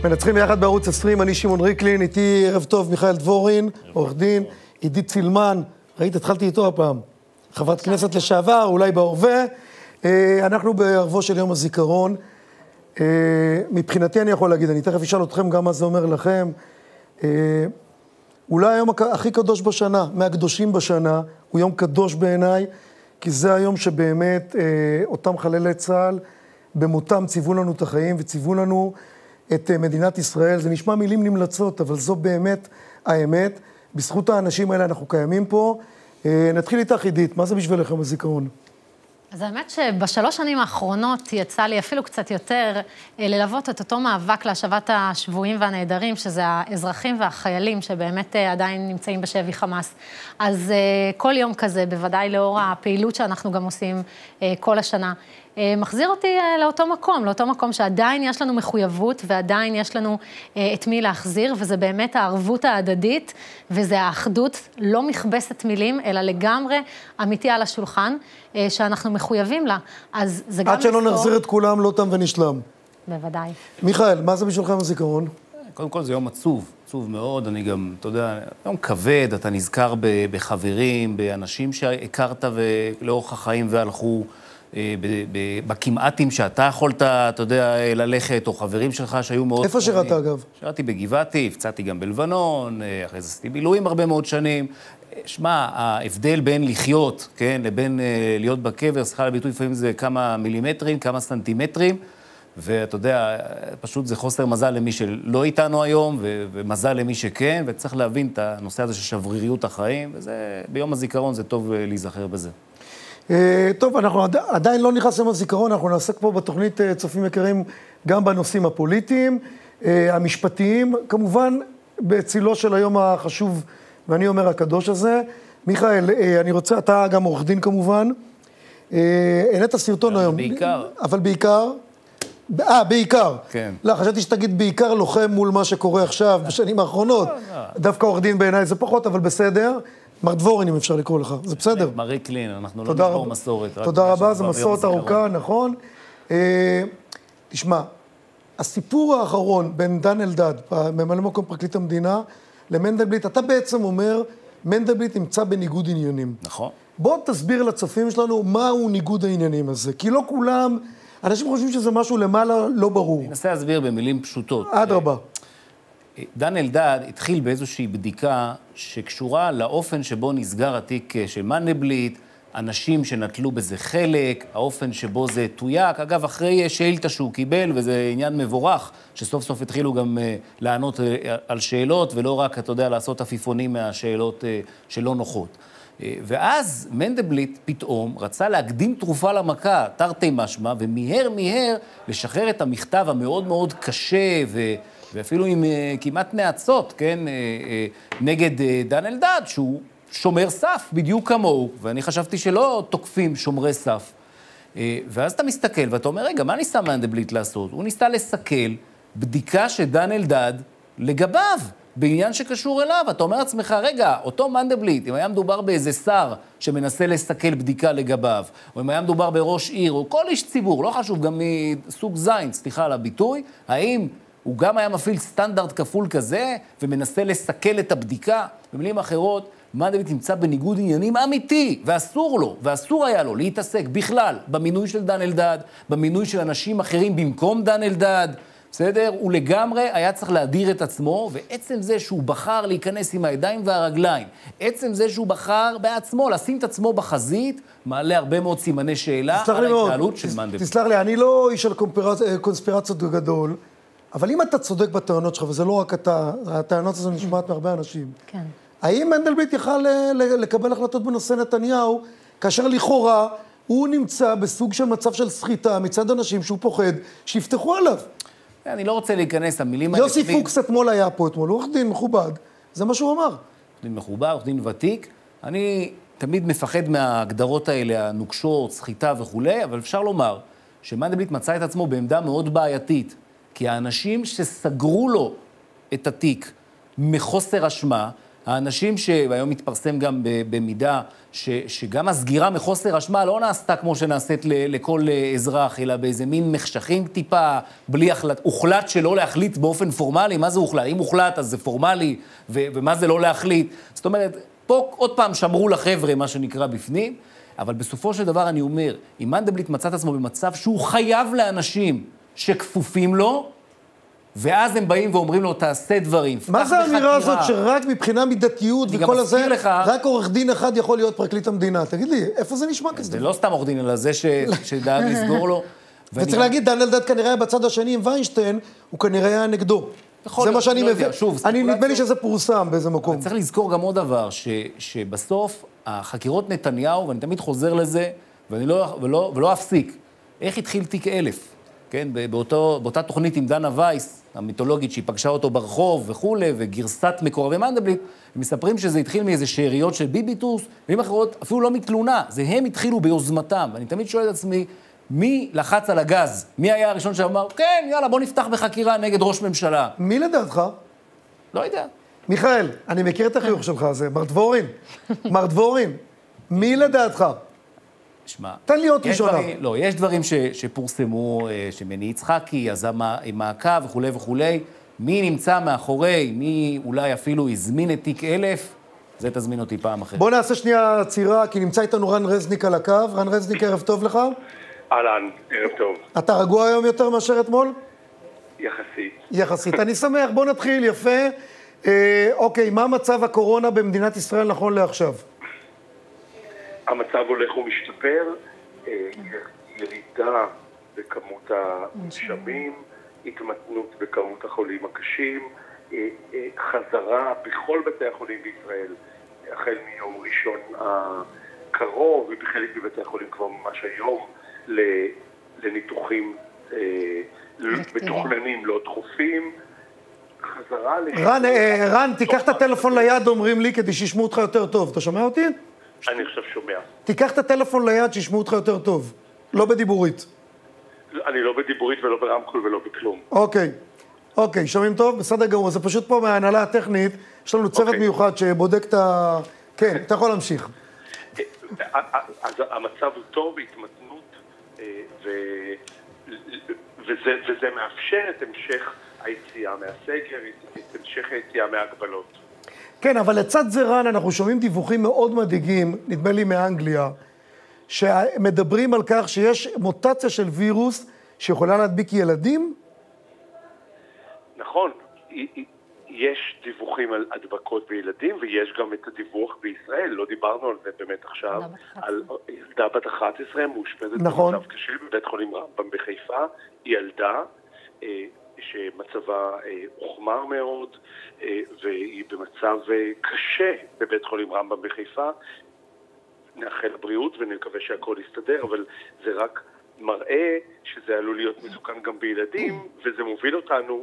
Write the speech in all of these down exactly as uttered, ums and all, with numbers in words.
מנצחים ביחד בערוץ עשרים, אני שמעון ריקלין, איתי ערב טוב מיכאל דבורין, עורך דין, עידית צילמן, ראית, התחלתי איתו הפעם, חברת כנסת לשעבר, אולי בהווה, אנחנו בערבו של יום הזיכרון, מבחינתי אני יכול להגיד, אני תכף אשאל אתכם גם מה זה אומר לכם, אולי היום הכי קדוש בשנה, מהקדושים בשנה, הוא יום קדוש בעיניי, כי זה היום שבאמת אותם חללי צה"ל, במותם ציוו לנו את החיים וציוו לנו את מדינת ישראל. זה נשמע מילים נמלצות, אבל זו באמת האמת. בזכות האנשים האלה אנחנו קיימים פה. נתחיל איתך, עידית, מה זה בשבילכם הזיכרון? אז האמת שבשלוש שנים האחרונות יצא לי אפילו קצת יותר ללוות את אותו מאבק להשבת השבויים והנעדרים, שזה האזרחים והחיילים שבאמת עדיין נמצאים בשבי חמאס. אז כל יום כזה, בוודאי לאור הפעילות שאנחנו גם עושים כל השנה, מחזיר אותי לאותו מקום, לאותו מקום שעדיין יש לנו מחויבות ועדיין יש לנו את מי להחזיר, וזה באמת הערבות ההדדית, וזה האחדות, לא מכבסת מילים, אלא לגמרי אמיתי על השולחן, שאנחנו מחויבים לה. אז זה גם עד שלא נחזיר את כולם, לא תם ונשלם. בוודאי. מיכאל, מה זה בשבילכם הזיכרון? קודם כל זה יום עצוב, עצוב מאוד, אני גם, אתה יודע, יום כבד, אתה נזכר בחברים, באנשים שהכרת ולאורך החיים והלכו, בכמעטים שאתה יכולת, אתה יודע, ללכת, או חברים שלך שהיו מאוד... איפה שירת אגב? שירתי בגבעתי, הפצעתי גם בלבנון, אחרי זה עשיתי בילויים הרבה מאוד שנים. שמע, ההבדל בין לחיות, כן, לבין להיות בקבר, סליחה על הביטוי, לפעמים זה כמה מילימטרים, כמה סנטימטרים, ואתה יודע, פשוט זה חוסר מזל למי שלא איתנו היום, ומזל למי שכן, וצריך להבין את הנושא הזה של שבריריות החיים, וזה, ביום הזיכרון זה טוב להיזכר בזה. טוב, אנחנו עדיין לא נכנס ליום הזיכרון, אנחנו נעסק פה בתוכנית צופים יקרים גם בנושאים הפוליטיים, המשפטיים, כמובן בצילו של היום החשוב, ואני אומר הקדוש הזה. מיכאל, אני רוצה, אתה גם עורך דין כמובן, העלית סרטון היום. בעיקר. אבל בעיקר? אה, בעיקר. כן. לא, חשבתי שתגיד בעיקר לוחם מול מה שקורה עכשיו, בשנים האחרונות. דווקא עורך דין בעיניי זה פחות, אבל בסדר. מר דבורין, אם אפשר לקרוא לך, זה בסדר. מר ריקלין, אנחנו לא נשבור מסורת. תודה רבה, זו מסורת ארוכה, נכון. תשמע, הסיפור האחרון בין דן אלדד, ממלא מקום פרקליט המדינה, למנדלבליט, אתה בעצם אומר, מנדלבליט נמצא בניגוד עניינים. נכון. בוא תסביר לצופים שלנו מהו ניגוד העניינים הזה, כי לא כולם, אנשים חושבים שזה משהו למעלה לא ברור. אני אנסה להסביר במילים פשוטות. אדרבה. דן אלדד התחיל באיזושהי בדיקה שקשורה לאופן שבו נסגר התיק של מנדלבליט, אנשים שנטלו בזה חלק, האופן שבו זה תויק, אגב, אחרי שאילתה שהוא קיבל, וזה עניין מבורך, שסוף סוף התחילו גם לענות על שאלות, ולא רק, אתה יודע, לעשות עפיפונים מהשאלות שלא נוחות. ואז מנדלבליט פתאום רצה להקדים תרופה למכה, תרתי משמע, ומיהר מיהר לשחרר את המכתב המאוד מאוד קשה ו... ואפילו עם uh, כמעט נעצות, כן, uh, uh, נגד uh, דן אלדד, שהוא שומר סף בדיוק כמוהו, ואני חשבתי שלא תוקפים שומרי סף. Uh, ואז אתה מסתכל ואתה אומר, רגע, מה ניסה מנדלבליט לעשות? הוא ניסה לסכל בדיקה שדן אלדד לגביו, בעניין שקשור אליו. אתה אומר לעצמך, רגע, אותו מנדלבליט, אם היה מדובר באיזה שר שמנסה לסכל בדיקה לגביו, או אם היה מדובר בראש עיר, או כל איש ציבור, לא חשוב, גם מסוג זין, סליחה על הביטוי, האם הוא גם היה מפעיל סטנדרט כפול כזה, ומנסה לסכל את הבדיקה. במילים אחרות, מנדלבליט נמצא בניגוד עניינים אמיתי, ואסור לו, ואסור היה לו להתעסק בכלל במינוי של דן אלדד, במינוי של אנשים אחרים במקום דן אלדד, בסדר? הוא לגמרי היה צריך להדיר את עצמו, ועצם זה שהוא בחר להיכנס עם הידיים והרגליים, עצם זה שהוא בחר בעצמו, לשים את עצמו בחזית, מעלה הרבה מאוד סימני שאלה על ההתנהלות של מנדלבליט. תסלח לי, אני לא איש של קונספירציות גדול, אבל אם אתה צודק בטענות שלך, וזה לא רק אתה, הטענות הזו נשמעת מהרבה אנשים, כן. האם מנדלבליט יכל לקבל החלטות בנושא נתניהו, כאשר לכאורה הוא נמצא בסוג של מצב של סחיטה מצד אנשים שהוא פוחד שיפתחו עליו? אני לא רוצה להיכנס, המילים... יוסי פוקס אתמול היה פה אתמול, הוא עורך דין מכובד, זה מה שהוא אמר. עורך דין מכובד, עורך דין ותיק, אני תמיד מפחד מההגדרות האלה, הנוקשות, סחיטה וכו', אבל אפשר לומר שמנדלבליט מצא את עצמו בעמדה מאוד בעייתית, כי האנשים שסגרו לו את התיק מחוסר אשמה, האנשים שהיום מתפרסם גם במידה, ש, שגם הסגירה מחוסר אשמה לא נעשתה כמו שנעשית ל, לכל אזרח, אלא באיזה מין מחשכים טיפה, בלי החלט, הוחלט שלא להחליט באופן פורמלי, מה זה הוחלט? אם הוחלט אז זה פורמלי, ו, ומה זה לא להחליט? זאת אומרת, פה עוד פעם שמרו לחבר'ה, מה שנקרא בפנים, אבל בסופו של דבר אני אומר, אם מנדלבליט מצא את עצמו במצב שהוא חייב לאנשים שכפופים לו, ואז הם באים ואומרים לו, תעשה דברים, מה זה האמירה הזאת שרק מבחינה מידתיות וכל הזה, לך, רק עורך דין אחד יכול להיות פרקליט המדינה? תגיד לי, איפה זה נשמע כזה? זה לא סתם עורך דין, אלא זה שדאג לסגור לו. וצריך להגיד, דן אלדד כנראה היה בצד השני עם ויינשטיין, הוא כנראה היה נגדו. זה מה שאני מבין. אני נדמה לי שזה פורסם באיזה מקום. צריך לזכור גם עוד דבר, שבסוף החקירות נתניהו, ואני תמיד חוזר לזה, ולא אפסיק, איך התחיל תיק אלף? כן, באותו, באותה תוכנית עם דנה וייס, המיתולוגית שהיא פגשה אותו ברחוב וכו', וגרסת מקורבי מנדלבליט, הם מספרים שזה התחיל מאיזה שאריות של ביביטוס, ועם אחרות אפילו לא מתלונה, זה הם התחילו ביוזמתם, ואני תמיד שואל את עצמי, מי לחץ על הגז? מי היה הראשון שאמר, כן, יאללה, בוא נפתח בחקירה נגד ראש ממשלה? מי לדעתך? לא יודע. מיכאל, אני מכיר את החיוך שלך הזה, מר דבורין, מר דבורין, מי לדעתך? שמה, תן לי עוד ראשונה. דברים, לא, יש דברים ש, שפורסמו, שמני יצחקי, יזם מעקב וכו' וכו'. מי נמצא מאחורי, מי אולי אפילו הזמין את תיק אלף, זה תזמין אותי פעם אחרת. בוא נעשה שנייה צירה, כי נמצא איתנו רן רזניק על הקו. רן רזניק, ערב טוב לך. אהלן, ערב טוב. אתה רגוע היום יותר מאשר אתמול? יחסית. יחסית. אני שמח, בוא נתחיל, יפה. אה, אוקיי, מה מצב הקורונה במדינת ישראל נכון לעכשיו? המצב הולך ומשתפר, ירידה בכמות המונשמים, התמתנות בכמות החולים הקשים, חזרה בכל בתי החולים בישראל, החל מיום ראשון הקרוב, ובחלק מבתי החולים כבר ממש היום, לניתוחים מתוכננים לא דחופים, חזרה... רן, רן, תיקח את הטלפון ליד, אומרים לי, כדי שישמעו אותך יותר טוב. אתה שומע אותי? אני עכשיו שומע. תיקח את הטלפון ליד, שישמעו אותך יותר טוב. לא בדיבורית. אני לא בדיבורית ולא ברמקול ולא בכלום. אוקיי. אוקיי, שומעים טוב? בסדר גמור. זה פשוט פה מההנהלה הטכנית. יש לנו צוות מיוחד שבודק את ה... כן, אתה יכול להמשיך. אז המצב הוא טוב, התמתנות, וזה מאפשר את המשך היציאה מהסגר, את המשך היציאה מההגבלות. כן, אבל לצד זה רן, אנחנו שומעים דיווחים מאוד מדאיגים, נדמה לי מאנגליה, שמדברים על כך שיש מוטציה של וירוס שיכולה להדביק ילדים? נכון, יש דיווחים על הדבקות בילדים, ויש גם את הדיווח בישראל, לא דיברנו על זה באמת עכשיו, על ילדה בת אחת עשרה מאושפזת במצב קשה בבית חולים רמב"ם בחיפה, היא ילדה, שמצבה הוחמר מאוד, והיא במצב קשה בבית חולים רמב"ם בחיפה. נאחל לבריאות ונקווה שהכל יסתדר, אבל זה רק מראה שזה עלול להיות מסוכן גם בילדים, וזה מוביל אותנו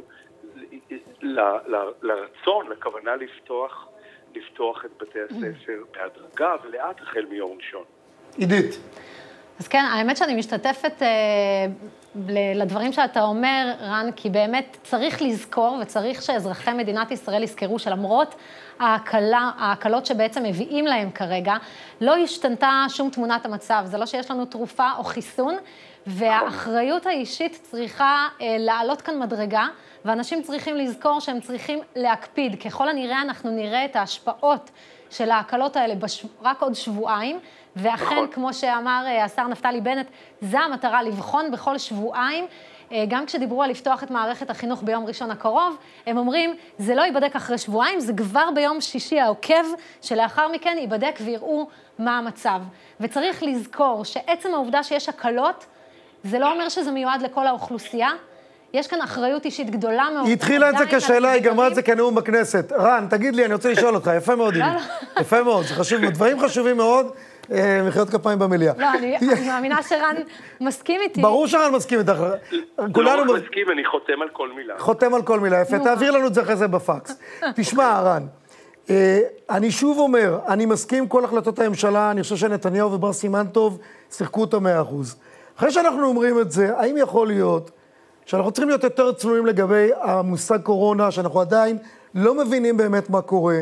לרצון, לכוונה לפתוח, לפתוח את בתי הספר בהדרגה ולאט החל מיום ראשון. עידית. אז כן, האמת שאני משתתפת אה, לדברים שאתה אומר, רן, כי באמת צריך לזכור וצריך שאזרחי מדינת ישראל יזכרו שלמרות ההקלה, ההקלות שבעצם מביאים להם כרגע, לא השתנתה שום תמונת המצב. זה לא שיש לנו תרופה או חיסון, והאחריות האישית צריכה אה, לעלות כאן מדרגה, ואנשים צריכים לזכור שהם צריכים להקפיד. ככל הנראה אנחנו נראה את ההשפעות של ההקלות האלה בש... רק עוד שבועיים, ואכן, כמו שאמר השר נפתלי בנט, זה המטרה, לבחון בכל שבועיים, גם כשדיברו על לפתוח את מערכת החינוך ביום ראשון הקרוב, הם אומרים, זה לא ייבדק אחרי שבועיים, זה כבר ביום שישי העוקב, שלאחר מכן ייבדק ויראו מה המצב. וצריך לזכור שעצם העובדה שיש הקלות, זה לא אומר שזה מיועד לכל האוכלוסייה, יש כאן אחריות אישית גדולה מאוד. היא התחילה את זה כשאלה, היא גמרה את זה כנאום בכנסת. רן, תגיד לי, אני רוצה לשאול אותך, יפה מאוד. יפה מאוד, זה חשוב, דברים חשובים מאוד, מחיאות כפיים במליאה. לא, אני מאמינה שרן מסכים איתי. ברור שרן מסכים איתך. לא מסכים, אני חותם על כל מילה. חותם על כל מילה, יפה, תעביר לנו את זה אחרי זה בפקס. תשמע, רן, אני שוב אומר, אני מסכים כל החלטות הממשלה, אני חושב שנתניהו ובר סימן טוב שיחקו אותה מאה אחוז. אחרי שאנחנו אומרים את זה, האם יכול להיות שאנחנו צריכים להיות יותר צנועים לגבי המושג קורונה, שאנחנו עדיין לא מבינים באמת מה קורה,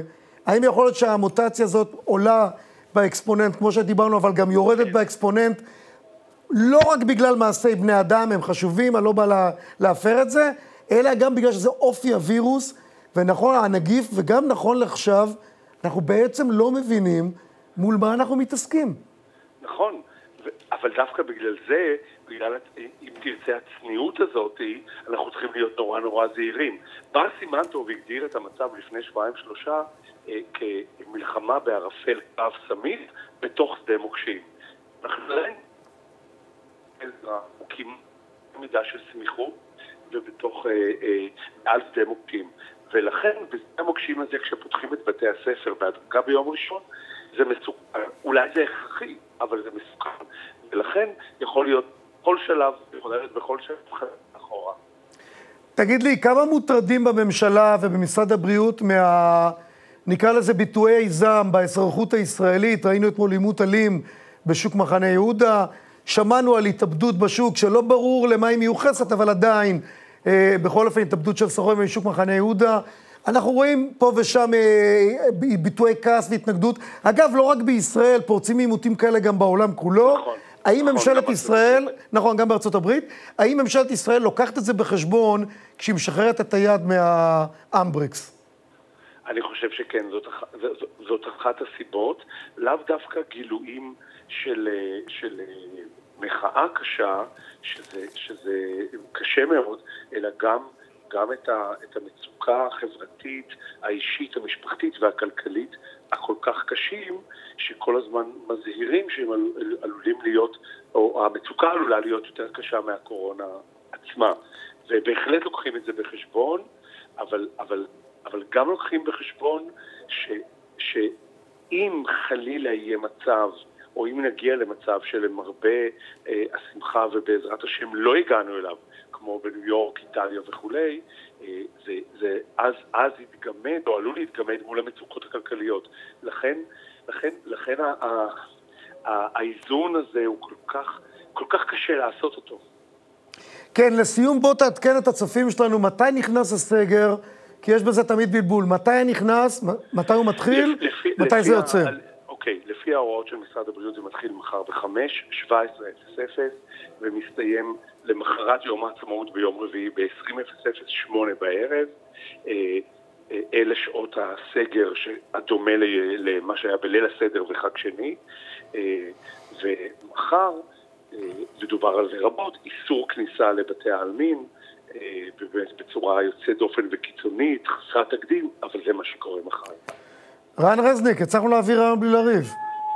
האם יכול להיות שהמוטציה הזאת עולה באקספוננט, כמו שדיברנו, אבל גם יורדת באקספוננט, לא רק בגלל מעשי בני אדם, הם חשובים, אני לא בא לה, להפר את זה, אלא גם בגלל שזה אופי הווירוס, ונכון, הנגיף, וגם נכון לעכשיו, אנחנו בעצם לא מבינים מול מה אנחנו מתעסקים. נכון, אבל דווקא בגלל זה, בגלל, אם תרצה הצניעות הזאת, אנחנו צריכים להיות נורא נורא זהירים. בר סימן טוב הגדיר את המצב לפני שבועיים שלושה אה, כמלחמה בערפל קו סמית בתוך שדה מוקשים. אנחנו עדיין מוקים מידה של סמיכות ובתוך אה, אה, מעל שדה מוקשים. ולכן בשדה המוקשים הזה כשפותחים את בתי הספר בהדרגה ביום ראשון, זה מסוכן. אולי זה הכרחי, אבל זה מסוכן. ולכן יכול להיות כל שלב, יכול להיות בכל שלב אחורה. תגיד לי, כמה מוטרדים בממשלה ובמשרד הבריאות מה... נקרא לזה ביטויי זעם באזרחות הישראלית? ראינו אתמול עימות אלים בשוק מחנה יהודה, שמענו על התאבדות בשוק שלא ברור למה היא מיוחסת, אבל עדיין, אה, בכל אופן התאבדות של סוחרים בשוק מחנה יהודה. אנחנו רואים פה ושם אה, ביטויי כעס והתנגדות. אגב, לא רק בישראל, פורצים עימותים כאלה גם בעולם כולו. נכון. האם ממשלת ישראל, נכון, גם בארצות הברית, האם ממשלת ישראל לוקחת את זה בחשבון כשהיא משחררת את היד מהאמבריקס? אני חושב שכן, זאת, זאת, זאת אחת הסיבות, לאו דווקא גילויים של, של מחאה קשה, שזה, שזה קשה מאוד, אלא גם, גם את, ה, את המצוקה החברתית, האישית, המשפחתית והכלכלית הכל כך קשים, שכל הזמן מזהירים שהם עלולים להיות, או המצוקה עלולה להיות יותר קשה מהקורונה עצמה. ובהחלט לוקחים את זה בחשבון, אבל, אבל, אבל גם לוקחים בחשבון ש, שאם חלילה יהיה מצב, או אם נגיע למצב שלמרבה אה, השמחה ובעזרת השם לא הגענו אליו, כמו בניו יורק, איטליה וכולי, אה, זה, זה, אז, אז יתגמד, או עלול להתגמד מול המצוקות הכלכליות. לכן, לכן, לכן ה, ה, ה, האיזון הזה הוא כל כך, כל כך קשה לעשות אותו. כן, לסיום בוא תעדכן את הצופים שלנו, מתי נכנס הסגר? כי יש בזה תמיד בלבול. מתי נכנס, מתי הוא מתחיל, לפי, מתי לפי זה יוצא? אוקיי, לפי ההוראות של משרד הבריאות זה מתחיל מחר ב-חמש, שבע עשרה אפס אפס, ומסתיים למחרת יום העצמאות ביום רביעי ב-עשרים אפס אפס שמונה בערב. אלה שעות הסגר הדומה למה שהיה בליל הסדר וחג שני. ומחר, ודובר על זה רבות, איסור כניסה לבתי העלמין, בצורה יוצאת דופן וקיצונית, חסרת תקדים, אבל זה מה שקורה מחר. רן רזניק, הצלחנו להעביר היום בלי לריב.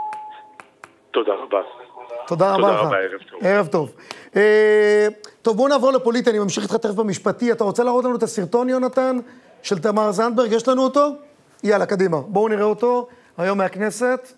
תודה רבה. תודה רבה לך. תודה רבה, ערב טוב. ערב טוב. טוב, בואו נעבור לפוליטי, אני ממשיך איתך תכף במשפטי. אתה רוצה להראות לנו את הסרטון, יונתן, של תמר זנדברג? יש לנו אותו? יאללה, קדימה. בואו נראה אותו היום מהכנסת.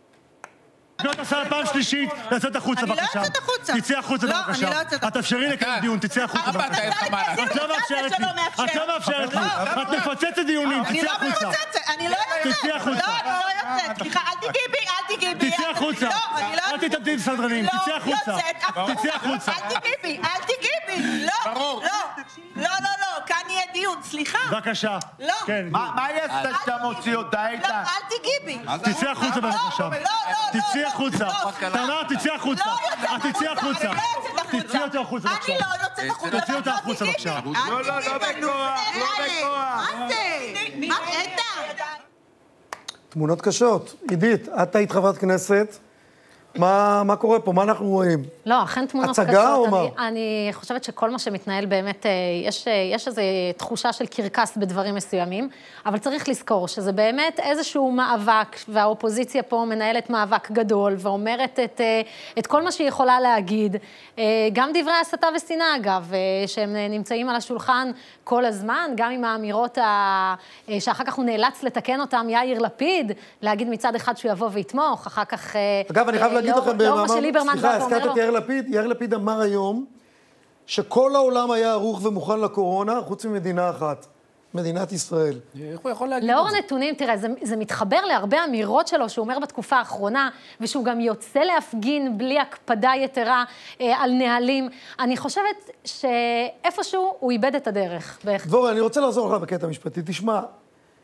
לא תעשה פעם שלישית, לצאת החוצה בבקשה. אני לא יוצאת החוצה. תצאי החוצה לא, בבקשה. אני לא יוצאת החוצה. את תאפשרי לקיים דיון, תצאי החוצה בבקשה. את לא מאפשרת לי. את לא מאפשרת לי. את מפוצצת דיונים, אני תצאי לא החוצה. מפוצצת, אני לא יוצאת. תצאי החוצה. לא, אני לא יוצאת. סליחה, אל תגיעי בי, אל תגיעי בי. תצאי החוצה. לא, אני לא יוצאת. אל תתאבדי בסדרנים, תצאי החוצה. לא יוצאת. תצאי החוצה. אל תגיעי בי, אל תגיעי בי. לא, לא. לא, לא, לא, כאן יהיה דיון, סליחה. בבקשה. לא. מה היא עשתה שאתה מוציא אותה, איתן? לא, אל תגיעי בי. תצאי החוצה בבקשה. לא, לא, לא. תצאי החוצה. תמר, תצאי החוצה. את תצאי החוצה. תצאי אותה החוצה בבקשה. אני לא יוצאת החוצה. תצאי אותה החוצה בבקשה. לא, לא, לא בכוח, לא בכוח. מה זה? מה איתן? תמונות קשות. עידית, את היית חברת כנסת. מה, מה קורה פה? מה אנחנו רואים? לא, אכן תמונות קשות. הצגה או מה? אני, אני חושבת שכל מה שמתנהל באמת, יש, יש איזו תחושה של קרקס בדברים מסוימים, אבל צריך לזכור שזה באמת איזשהו מאבק, והאופוזיציה פה מנהלת מאבק גדול, ואומרת את, את כל מה שהיא יכולה להגיד, גם דברי הסתה ושנאה, אגב, שהם נמצאים על השולחן כל הזמן, גם עם האמירות ה... שאחר כך הוא נאלץ לתקן אותם, יאיר לפיד, להגיד מצד אחד שהוא יבוא ויתמוך, אחר כך... אגב, אני חייב להגיד לכם במאמר, סליחה, הזכרת את יאיר לפיד, יאיר לפיד אמר היום שכל העולם היה ערוך ומוכן לקורונה, חוץ ממדינה אחת, מדינת ישראל. איך הוא יכול להגיד את זה? לאור הנתונים, תראה, זה, זה מתחבר להרבה אמירות שלו שהוא אומר בתקופה האחרונה, ושהוא גם יוצא להפגין בלי הקפדה יתרה אה, על נהלים. אני חושבת שאיפשהו הוא איבד את הדרך. דבורה, אני רוצה לעזור לך בקטע המשפטי. תשמע,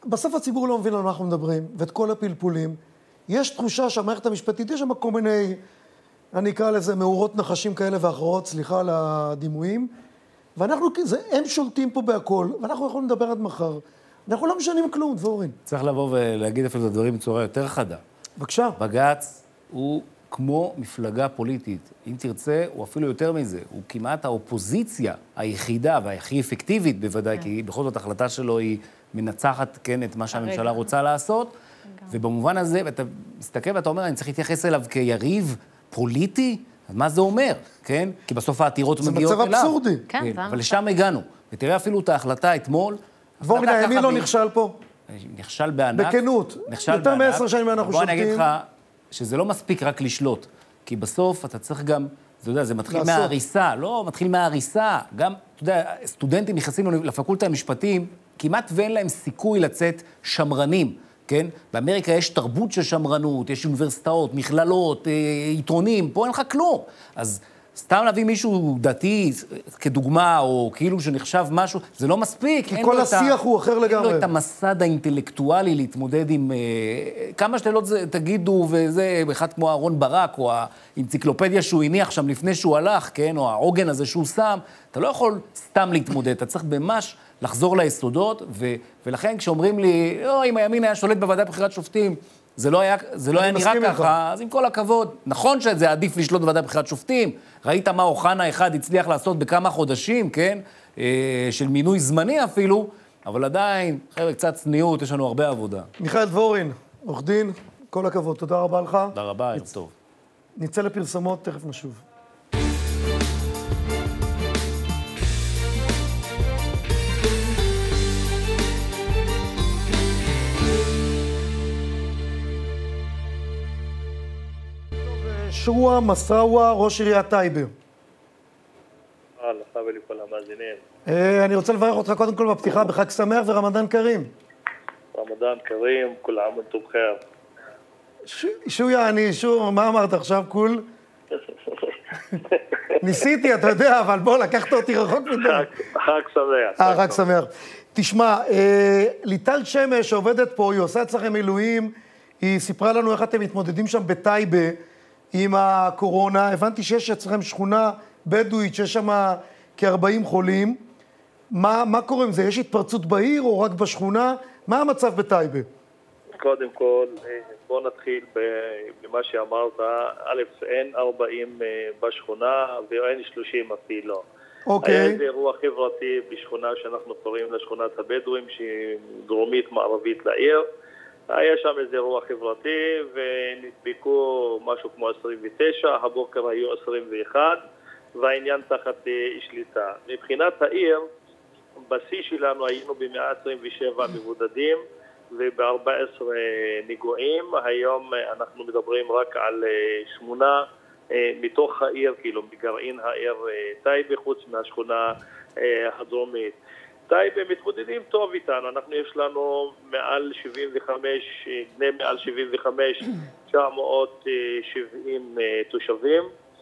בסוף הציבור לא מבין על מה אנחנו מדברים, ואת כל הפלפולים. יש תחושה שהמערכת המשפטית, יש שם כל מיני, אני אקרא לזה מאורות נחשים כאלה ואחרות, סליחה על הדימויים, ואנחנו, זה, הם שולטים פה בהכל, ואנחנו יכולים לדבר עד מחר. אנחנו לא משנים כלום, דבורין. צריך לבוא ולהגיד אפילו את הדברים בצורה יותר חדה. בבקשה. בג"ץ הוא כמו מפלגה פוליטית. אם תרצה, הוא אפילו יותר מזה. הוא כמעט האופוזיציה היחידה והכי אפקטיבית בוודאי, כי בכל זאת ההחלטה שלו היא מנצחת, כן, את מה שהממשלה רוצה לעשות. ובמובן הזה, ואתה מסתכל ואתה אומר, אני צריך להתייחס אליו כיריב פוליטי? אז מה זה אומר, כן? כי בסוף העתירות מגיעות אליו. זה מצב אבסורדי. כן, אבל לשם הגענו. ותראה אפילו את ההחלטה אתמול. דבורין, מי לא נכשל פה? נכשל בענק. בכנות. נכשל בענק. יותר מעשר שנים אנחנו בוא שולטים. אני אגיד לך שזה לא מספיק רק לשלוט. כי בסוף אתה צריך גם, אתה יודע, זה מתחיל לעשות. מההריסה. לא, מתחיל מההריסה. גם, אתה יודע, סטודנטים נכנסים לפקולטה המשפטים, כמעט ואין להם סיכוי לצאת שמרנים. כן? באמריקה יש תרבות של שמרנות, יש אוניברסיטאות, מכללות, עיתונים, פה אין לך כלום. אז סתם להביא מישהו דתי כדוגמה, או כאילו שנחשב משהו, זה לא מספיק. כי כל השיח הוא אחר לגמרי. אין לו את המסד האינטלקטואלי להתמודד עם כמה שתלות תגידו, וזה אחד כמו אהרון ברק, או האנציקלופדיה שהוא הניח שם לפני שהוא הלך, כן? או העוגן הזה שהוא שם, אתה לא יכול סתם להתמודד, אתה צריך ממש לחזור ליסודות, ו, ולכן כשאומרים לי, לא, אם הימין היה שולט בוועדה בחירת שופטים, זה לא היה, זה לא היה נראה ככה, אז עם כל הכבוד, נכון שזה עדיף לשלוט בוועדה בחירת שופטים, ראית מה אוחנה אחד הצליח לעשות בכמה חודשים, כן, אה, של מינוי זמני אפילו, אבל עדיין, חבר'ה, קצת צניעות, יש לנו הרבה עבודה. מיכאל דבורין, עורך דין, כל הכבוד, תודה רבה לך. תודה רבה, ערב טוב. נצא לפרסומות, תכף נשוב. שועה מסאווה, ראש עיריית טייבה. לך ולכל המאזינים. אני רוצה לברך אותך קודם כל בפתיחה בחג שמח ורמדאן כרים. רמדאן כרים, כל עام וانتم بخير. שויה, אני שוב, מה אמרת עכשיו, כול? ניסיתי, אתה יודע, אבל בוא, לקחת אותי רחוק מדי. חג שמח. אה, חג שמח. תשמע, ליטל שמש שעובדת פה, היא עושה אצלכם מילואים, היא סיפרה לנו איך אתם מתמודדים שם בטייבה, עם הקורונה. הבנתי שיש אצלכם שכונה בדואית, שיש שם כ-ארבעים חולים. מה, מה קורה עם זה? יש התפרצות בעיר או רק בשכונה? מה המצב בטייבה? קודם כל, בוא נתחיל במה שאמרת. א', אין ארבעים בשכונה ואין שלושים אפילו. אוקיי. היה איזה אירוע חברתי בשכונה שאנחנו קוראים לשכונת הבדואים, שהיא דרומית מערבית לעיר. היה שם איזה אירוע חברתי ונדבקו משהו כמו עשרים ותשע, הבוקר היו עשרים ואחת והעניין תחת שליטה. מבחינת העיר, בשיא שלנו היינו ב-מאה עשרים ושבע מבודדים וב-ארבע עשרה נגועים. היום אנחנו מדברים רק על שמונה מתוך העיר, כאילו מגרעין העיר טייבה, חוץ מהשכונה הדרומית. טייבה מתמודדים טוב איתנו, אנחנו יש לנו מעל שבעים וחמש, בני מעל שבעים וחמש, תשע מאות שבעים תושבים,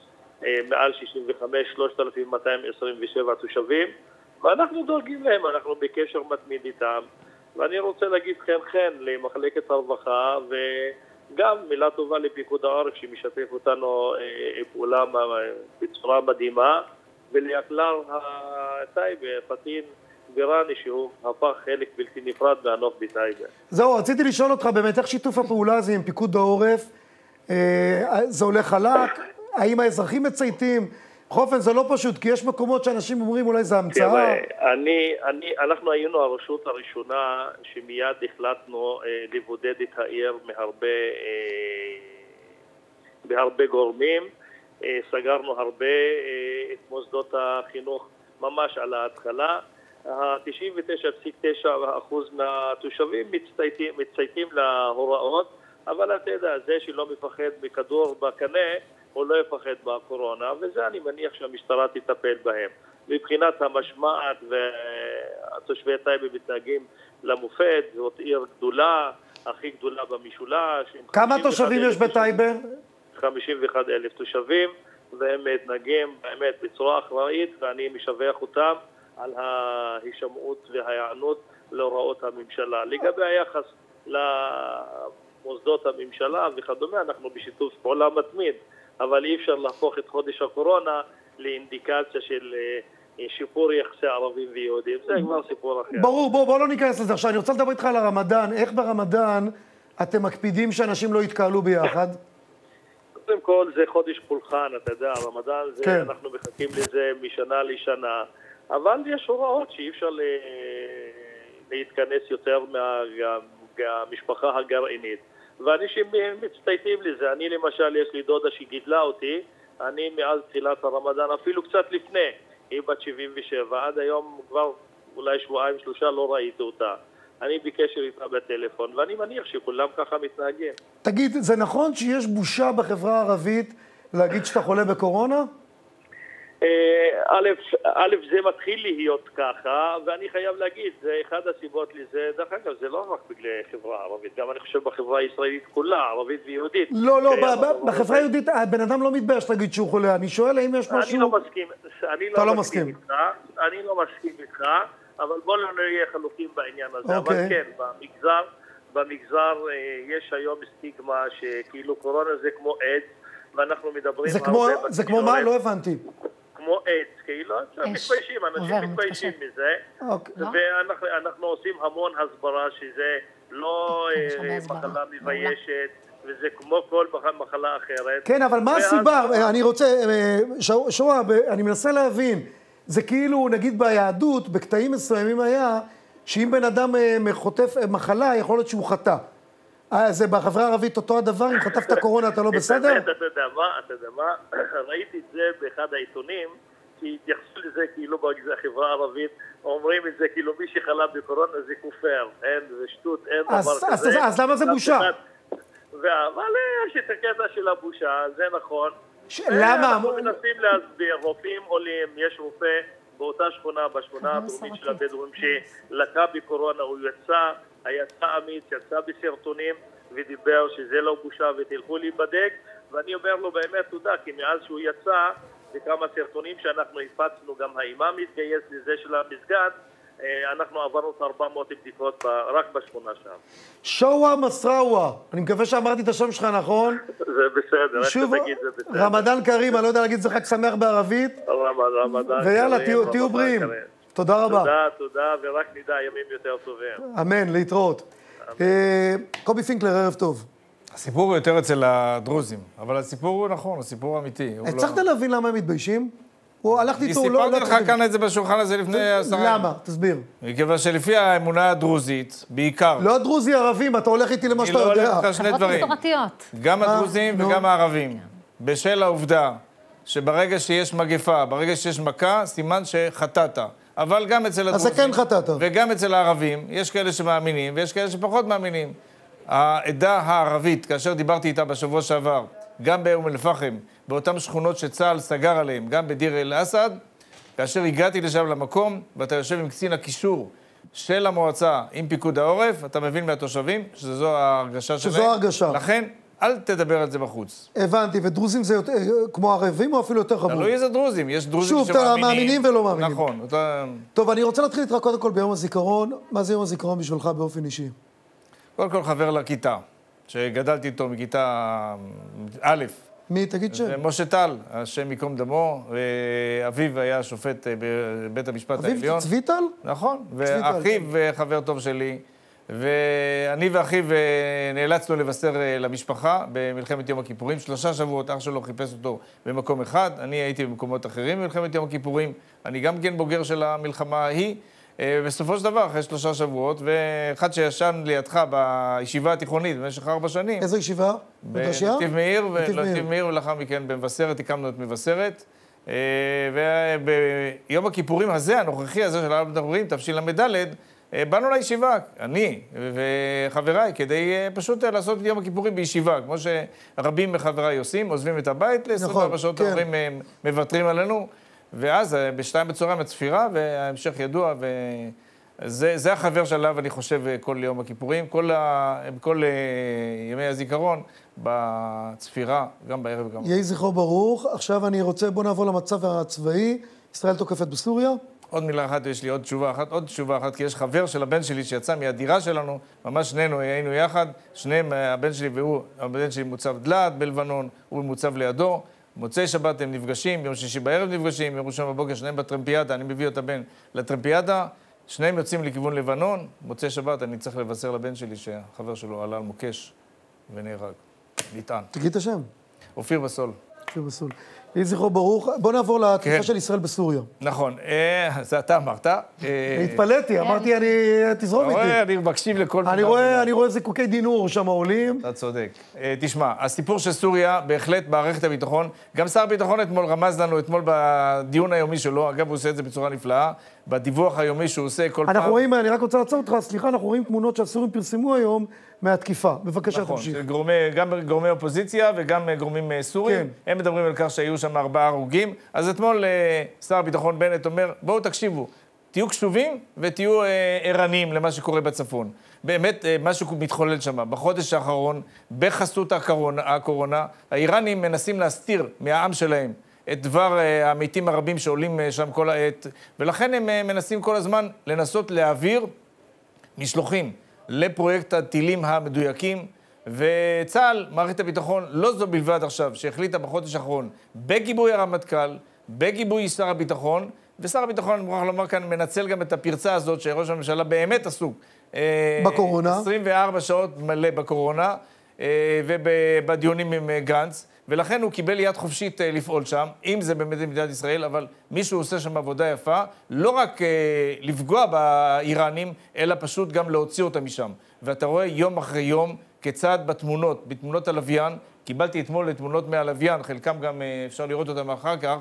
מעל שישים וחמש, שלושת אלפים מאתיים עשרים ושבע תושבים, ואנחנו דואגים להם, אנחנו בקשר מתמיד איתם, ואני רוצה להגיד חן חן למחלקת הרווחה, וגם מילה טובה לפיקוד העורף שמשתף אותנו פעולה בצורה מדהימה, ולאקלר הטייבה, פטין, בירני, שהוא הפך חלק בלתי נפרד מהנוף בטייבה. זהו, רציתי לשאול אותך באמת איך שיתוף הפעולה הזה עם פיקוד העורף, אה, זה הולך חלק? האם האזרחים מצייתים? בכל אופן זה לא פשוט, כי יש מקומות שאנשים אומרים אולי זה המצאה. אני, אני, אנחנו היינו הרשות הראשונה שמיד החלטנו אה, לבודד את העיר מהרבה, אה, בהרבה גורמים. אה, סגרנו הרבה אה, את מוסדות החינוך ממש על ההתחלה. ה-תשעים ותשע נקודה תשע אחוז מהתושבים מצייתים, מצייתים להוראות, אבל אתה יודע, זה שלא מפחד מכדור בקנה, הוא לא יפחד בקורונה, וזה אני מניח שהמשטרה תטפל בהם. מבחינת המשמעת והתושבי טייבה מתנהגים למופת, זאת עיר גדולה, הכי גדולה במשולש. כמה תושבים יש בטייבה? חמישים ואחד אלף תושבים, והם מתנהגים באמת בצורה אחראית, ואני משבח אותם על ההישמעות וההיענות להוראות הממשלה. לגבי היחס למוסדות הממשלה וכדומה, אנחנו בשיתוף פעולה מתמיד, אבל אי אפשר להפוך את חודש הקורונה לאינדיקציה של שיפור יחסי ערבים ויהודים. זה כבר סיפור אחר. ברור, בוא, בוא לא ניכנס לזה עכשיו. אני רוצה לדבר איתך על הרמדאן. איך ברמדאן אתם מקפידים שאנשים לא יתקהלו ביחד? קודם כל זה חודש פולחן, אתה יודע, הרמדאן זה, כן. אנחנו מחכים לזה משנה לשנה, אבל יש הוראות שאי אפשר ל... להתכנס יותר מה... מהמשפחה הגרעינית. ואנשים מצטייתים לזה. אני למשל, יש לי דודה שגידלה אותי, אני מאז תחילת הרמדאן, אפילו קצת לפני, היא בת שבעים ושבע, עד היום כבר אולי שבועיים שלושה לא ראיתי אותה. אני בקשר איתה בטלפון, ואני מניח שכולם ככה מתנהגים. תגיד, זה נכון שיש בושה בחברה הערבית להגיד שאתה חולה בקורונה? א', א', זה מתחיל להיות ככה, ואני חייב להגיד, זה אחד הסיבות לזה, דרך אגב, זה לא רק בגלל חברה ערבית, גם אני חושב בחברה הישראלית כולה, ערבית ויהודית. לא, לא, בחברה היהודית, הבן אדם לא מתבייש להגיד שהוא חולה, אני שואל האם יש משהו... אני לא מסכים, אני אתה לא לא מסכים מסכים. איתך, אני לא מסכים איתך, אבל בואו לא נהיה חלוקים בעניין הזה, אבל אוקיי. כן, במגזר, במגזר יש היום סטיגמה שכאילו קורונה זה כמו עד, ואנחנו מדברים... זה כמו, זה כמו מה? לא הבנתי. כמו עץ, כאילו, מתביישים, אנשים מתביישים מזה, ואנחנו עושים המון הסברה שזה לא מחלה מביישת, וזה כמו כל מחלה אחרת. כן, אבל מה הסיבה? אני רוצה, שואה, אני מנסה להבין, זה כאילו, נגיד ביהדות, בקטעים מסוימים היה, שאם בן אדם חוטף מחלה, יכול להיות שהוא חטא. זה בחברה הערבית אותו הדבר, אם חטפת קורונה אתה לא בסדר? אתה יודע מה, אתה יודע מה, ראיתי את זה באחד העיתונים, כי התייחסו לזה כאילו בחברה הערבית, אומרים את זה כאילו מי שחלה בקורונה זה כופר, אין, זה שטות, אין דבר כזה. אז למה זה בושה? אבל יש את הקטע של הבושה, זה נכון. למה? אנחנו מנסים להסביר, רופאים עולים, יש רופא באותה שכונה, בשכונה הדרומית של הבדואים, שלקה בקורונה, הוא יצא, היצא אמיץ, יצא בסרטונים ודיבר שזה לא בושה ותלכו להיבדק, ואני אומר לו באמת תודה, כי מאז שהוא יצא וכמה סרטונים שאנחנו הפצנו, גם האימאם התגייס לזה של המסגד, אנחנו עברנו את ארבע מאות בדיקות רק בשכונה שם. שואה מסראווה, אני מקווה שאמרתי את השם שלך נכון. זה בסדר, איך שתגיד זה בסדר. רמדאן קרים, אני לא יודע להגיד זה חג שמח בערבית. רמדאן קרים. ויאללה, תהיו בריאים. תודה רבה. תודה, תודה, ורק נדע ימים יותר טובים. אמן, להתראות. קובי פינקלר, ערב טוב. הסיפור הוא יותר אצל הדרוזים, אבל הסיפור הוא נכון, הסיפור אמיתי. הצלחת להבין למה הם מתביישים? הוא הלכתי איתו, הוא לא... אני סיפרתי לך כאן את זה בשולחן הזה לפני עשרה ימים. למה? תסביר. מכיוון שלפי האמונה הדרוזית, בעיקר... לא הדרוזי ערבים, אתה הולך איתי למה שאתה יודע. אני לא הולך לך שני דברים. חברות מסורתיות. גם הדרוזים וגם הערבים. בשל העובדה שברגע שיש מגפה, ברגע שיש מכה, סימן שחטאת. אבל גם אצל הדרוזים... אז זה כן חטאת. וגם אצל הערבים, יש כאלה שמאמינים ויש כאלה שפחות מאמינים. העדה הערבית, כאשר דיברתי איתה בשבוע שעבר, גם באום אל-פחם, באותן שכונות שצה"ל סגר עליהן, גם בדיר אל-אסד, כאשר הגעתי לשם למקום, ואתה יושב עם קצין הקישור של המועצה עם פיקוד העורף, אתה מבין מהתושבים שזו ההרגשה שלהם. שזו ההרגשה. לכן, אל תדבר על זה בחוץ. הבנתי, ודרוזים זה יותר, כמו ערבים או אפילו יותר חמור? תלוי איזה דרוזים, יש דרוזים שוב, שמאמינים. שוב, מאמינים ולא מאמינים. נכון. אתה... טוב, אני רוצה להתחיל איתך קודם כל ביום הזיכרון. מה זה יום הזיכרון בשבילך באופן אישי? קודם כל חבר לכיתה, שגדלתי איתו מכיתה א'. מי? תגיד שם. משה טל, השם מקום דמו, ואביו היה שופט בבית המשפט העליון. אביו צבי טל? נכון, ואחיו חבר טוב שלי, ואני ואחיו נאלצנו לבשר למשפחה במלחמת יום הכיפורים. שלושה שבועות אח שלו חיפש אותו במקום אחד, אני הייתי במקומות אחרים במלחמת יום הכיפורים, אני גם כן בוגר של המלחמה ההיא, בסופו של דבר, אחרי שלושה שבועות, ואחד שישן לידך בישיבה התיכונית במשך ארבע שנים. איזו ישיבה? בנתיב מאיר, בנתיב מאיר, ולאחר מכן במבשרת, הקמנו את מבשרת. וביום הכיפורים הזה, הנוכחי הזה של הרב מדברים, תשל"ד, באנו לישיבה, אני וחבריי, כדי פשוט לעשות את יום הכיפורים בישיבה, כמו שרבים מחבריי עושים, עוזבים את הבית, ל-עשרים וארבע שעות ההורים מוותרים עלינו, ואז בשתיים בצהריים הצפירה, וההמשך ידוע, וזה החבר שעליו אני חושב כל יום הכיפורים, כל, ה, כל ימי הזיכרון, בצפירה, גם בערב וגם. יהי זכרו ברוך. עכשיו אני רוצה, בוא נעבור למצב הצבאי. ישראל תוקפת בסוריה. עוד מילה אחת, יש לי עוד תשובה אחת, עוד תשובה אחת, כי יש חבר של הבן שלי שיצא מהדירה שלנו, ממש שנינו היינו יחד, שניהם, הבן שלי והוא, הבן שלי מוצב דלת בלבנון, הוא מוצב לידו, מוצאי שבת הם נפגשים, יום שישי בערב נפגשים, יום ראשון בבוקר שניהם בטרמפיאדה, אני מביא את הבן לטרמפיאדה, שניהם יוצאים לכיוון לבנון, מוצאי שבת אני צריך לבשר לבן שלי שהחבר שלו עלה על מוקש ונהרג, נטען. תגיד את השם. אופיר בסול. אופיר בסול. יהי זכרו ברוך. בוא נעבור לתקופה של ישראל בסוריה. נכון, זה אתה אמרת. התפלאתי, אמרתי, אני תזרום איתי. אני מקשיב לכל... אני רואה זיקוקי דינור שם עולים. אתה צודק. תשמע, הסיפור של סוריה, בהחלט מערכת הביטחון, גם שר הביטחון אתמול רמז לנו, אתמול בדיון היומי שלו, אגב, הוא עושה את זה בצורה נפלאה, בדיווח היומי שהוא עושה כל פעם... אנחנו רואים, אני רק רוצה לעצור אותך, סליחה, אנחנו רואים תמונות שהסורים פרסמו היום מהתקיפה. בבקשה, תמשיך. נכון, גם גורמי אופוזיציה וגם גורמים סורים, הם מדברים על כך שהיו שם ארבעה הרוגים. אז אתמול שר הביטחון בנט אומר, בואו תקשיבו, תהיו קשובים ותהיו ערניים למה שקורה בצפון. באמת, משהו מתחולל שם. בחודש האחרון, בחסות הקורונה, הקורונה, האיראנים מנסים להסתיר מהעם שלהם את דבר המתים הרבים שעולים שם כל העת, ולכן הם מנסים כל הזמן לנסות להעביר משלוחים לפרויקט הטילים המדויקים, וצה"ל, מערכת הביטחון, לא זו בלבד עכשיו, שהחליטה בחודש האחרון, בגיבוי הרמטכ"ל, בגיבוי שר הביטחון, ושר הביטחון, אני מוכרח לומר כאן, מנצל גם את הפרצה הזאת, שראש הממשלה באמת עסוק. בקורונה. עשרים וארבע שעות מלא בקורונה, ובדיונים עם גנץ, ולכן הוא קיבל יד חופשית לפעול שם, אם זה באמת מדינת ישראל, אבל מישהו עושה שם עבודה יפה, לא רק לפגוע באיראנים, אלא פשוט גם להוציא אותם משם. ואתה רואה יום אחרי יום, כיצד בתמונות, בתמונות הלוויין, קיבלתי אתמול לתמונות מהלוויין, חלקם גם אפשר לראות אותם אחר כך,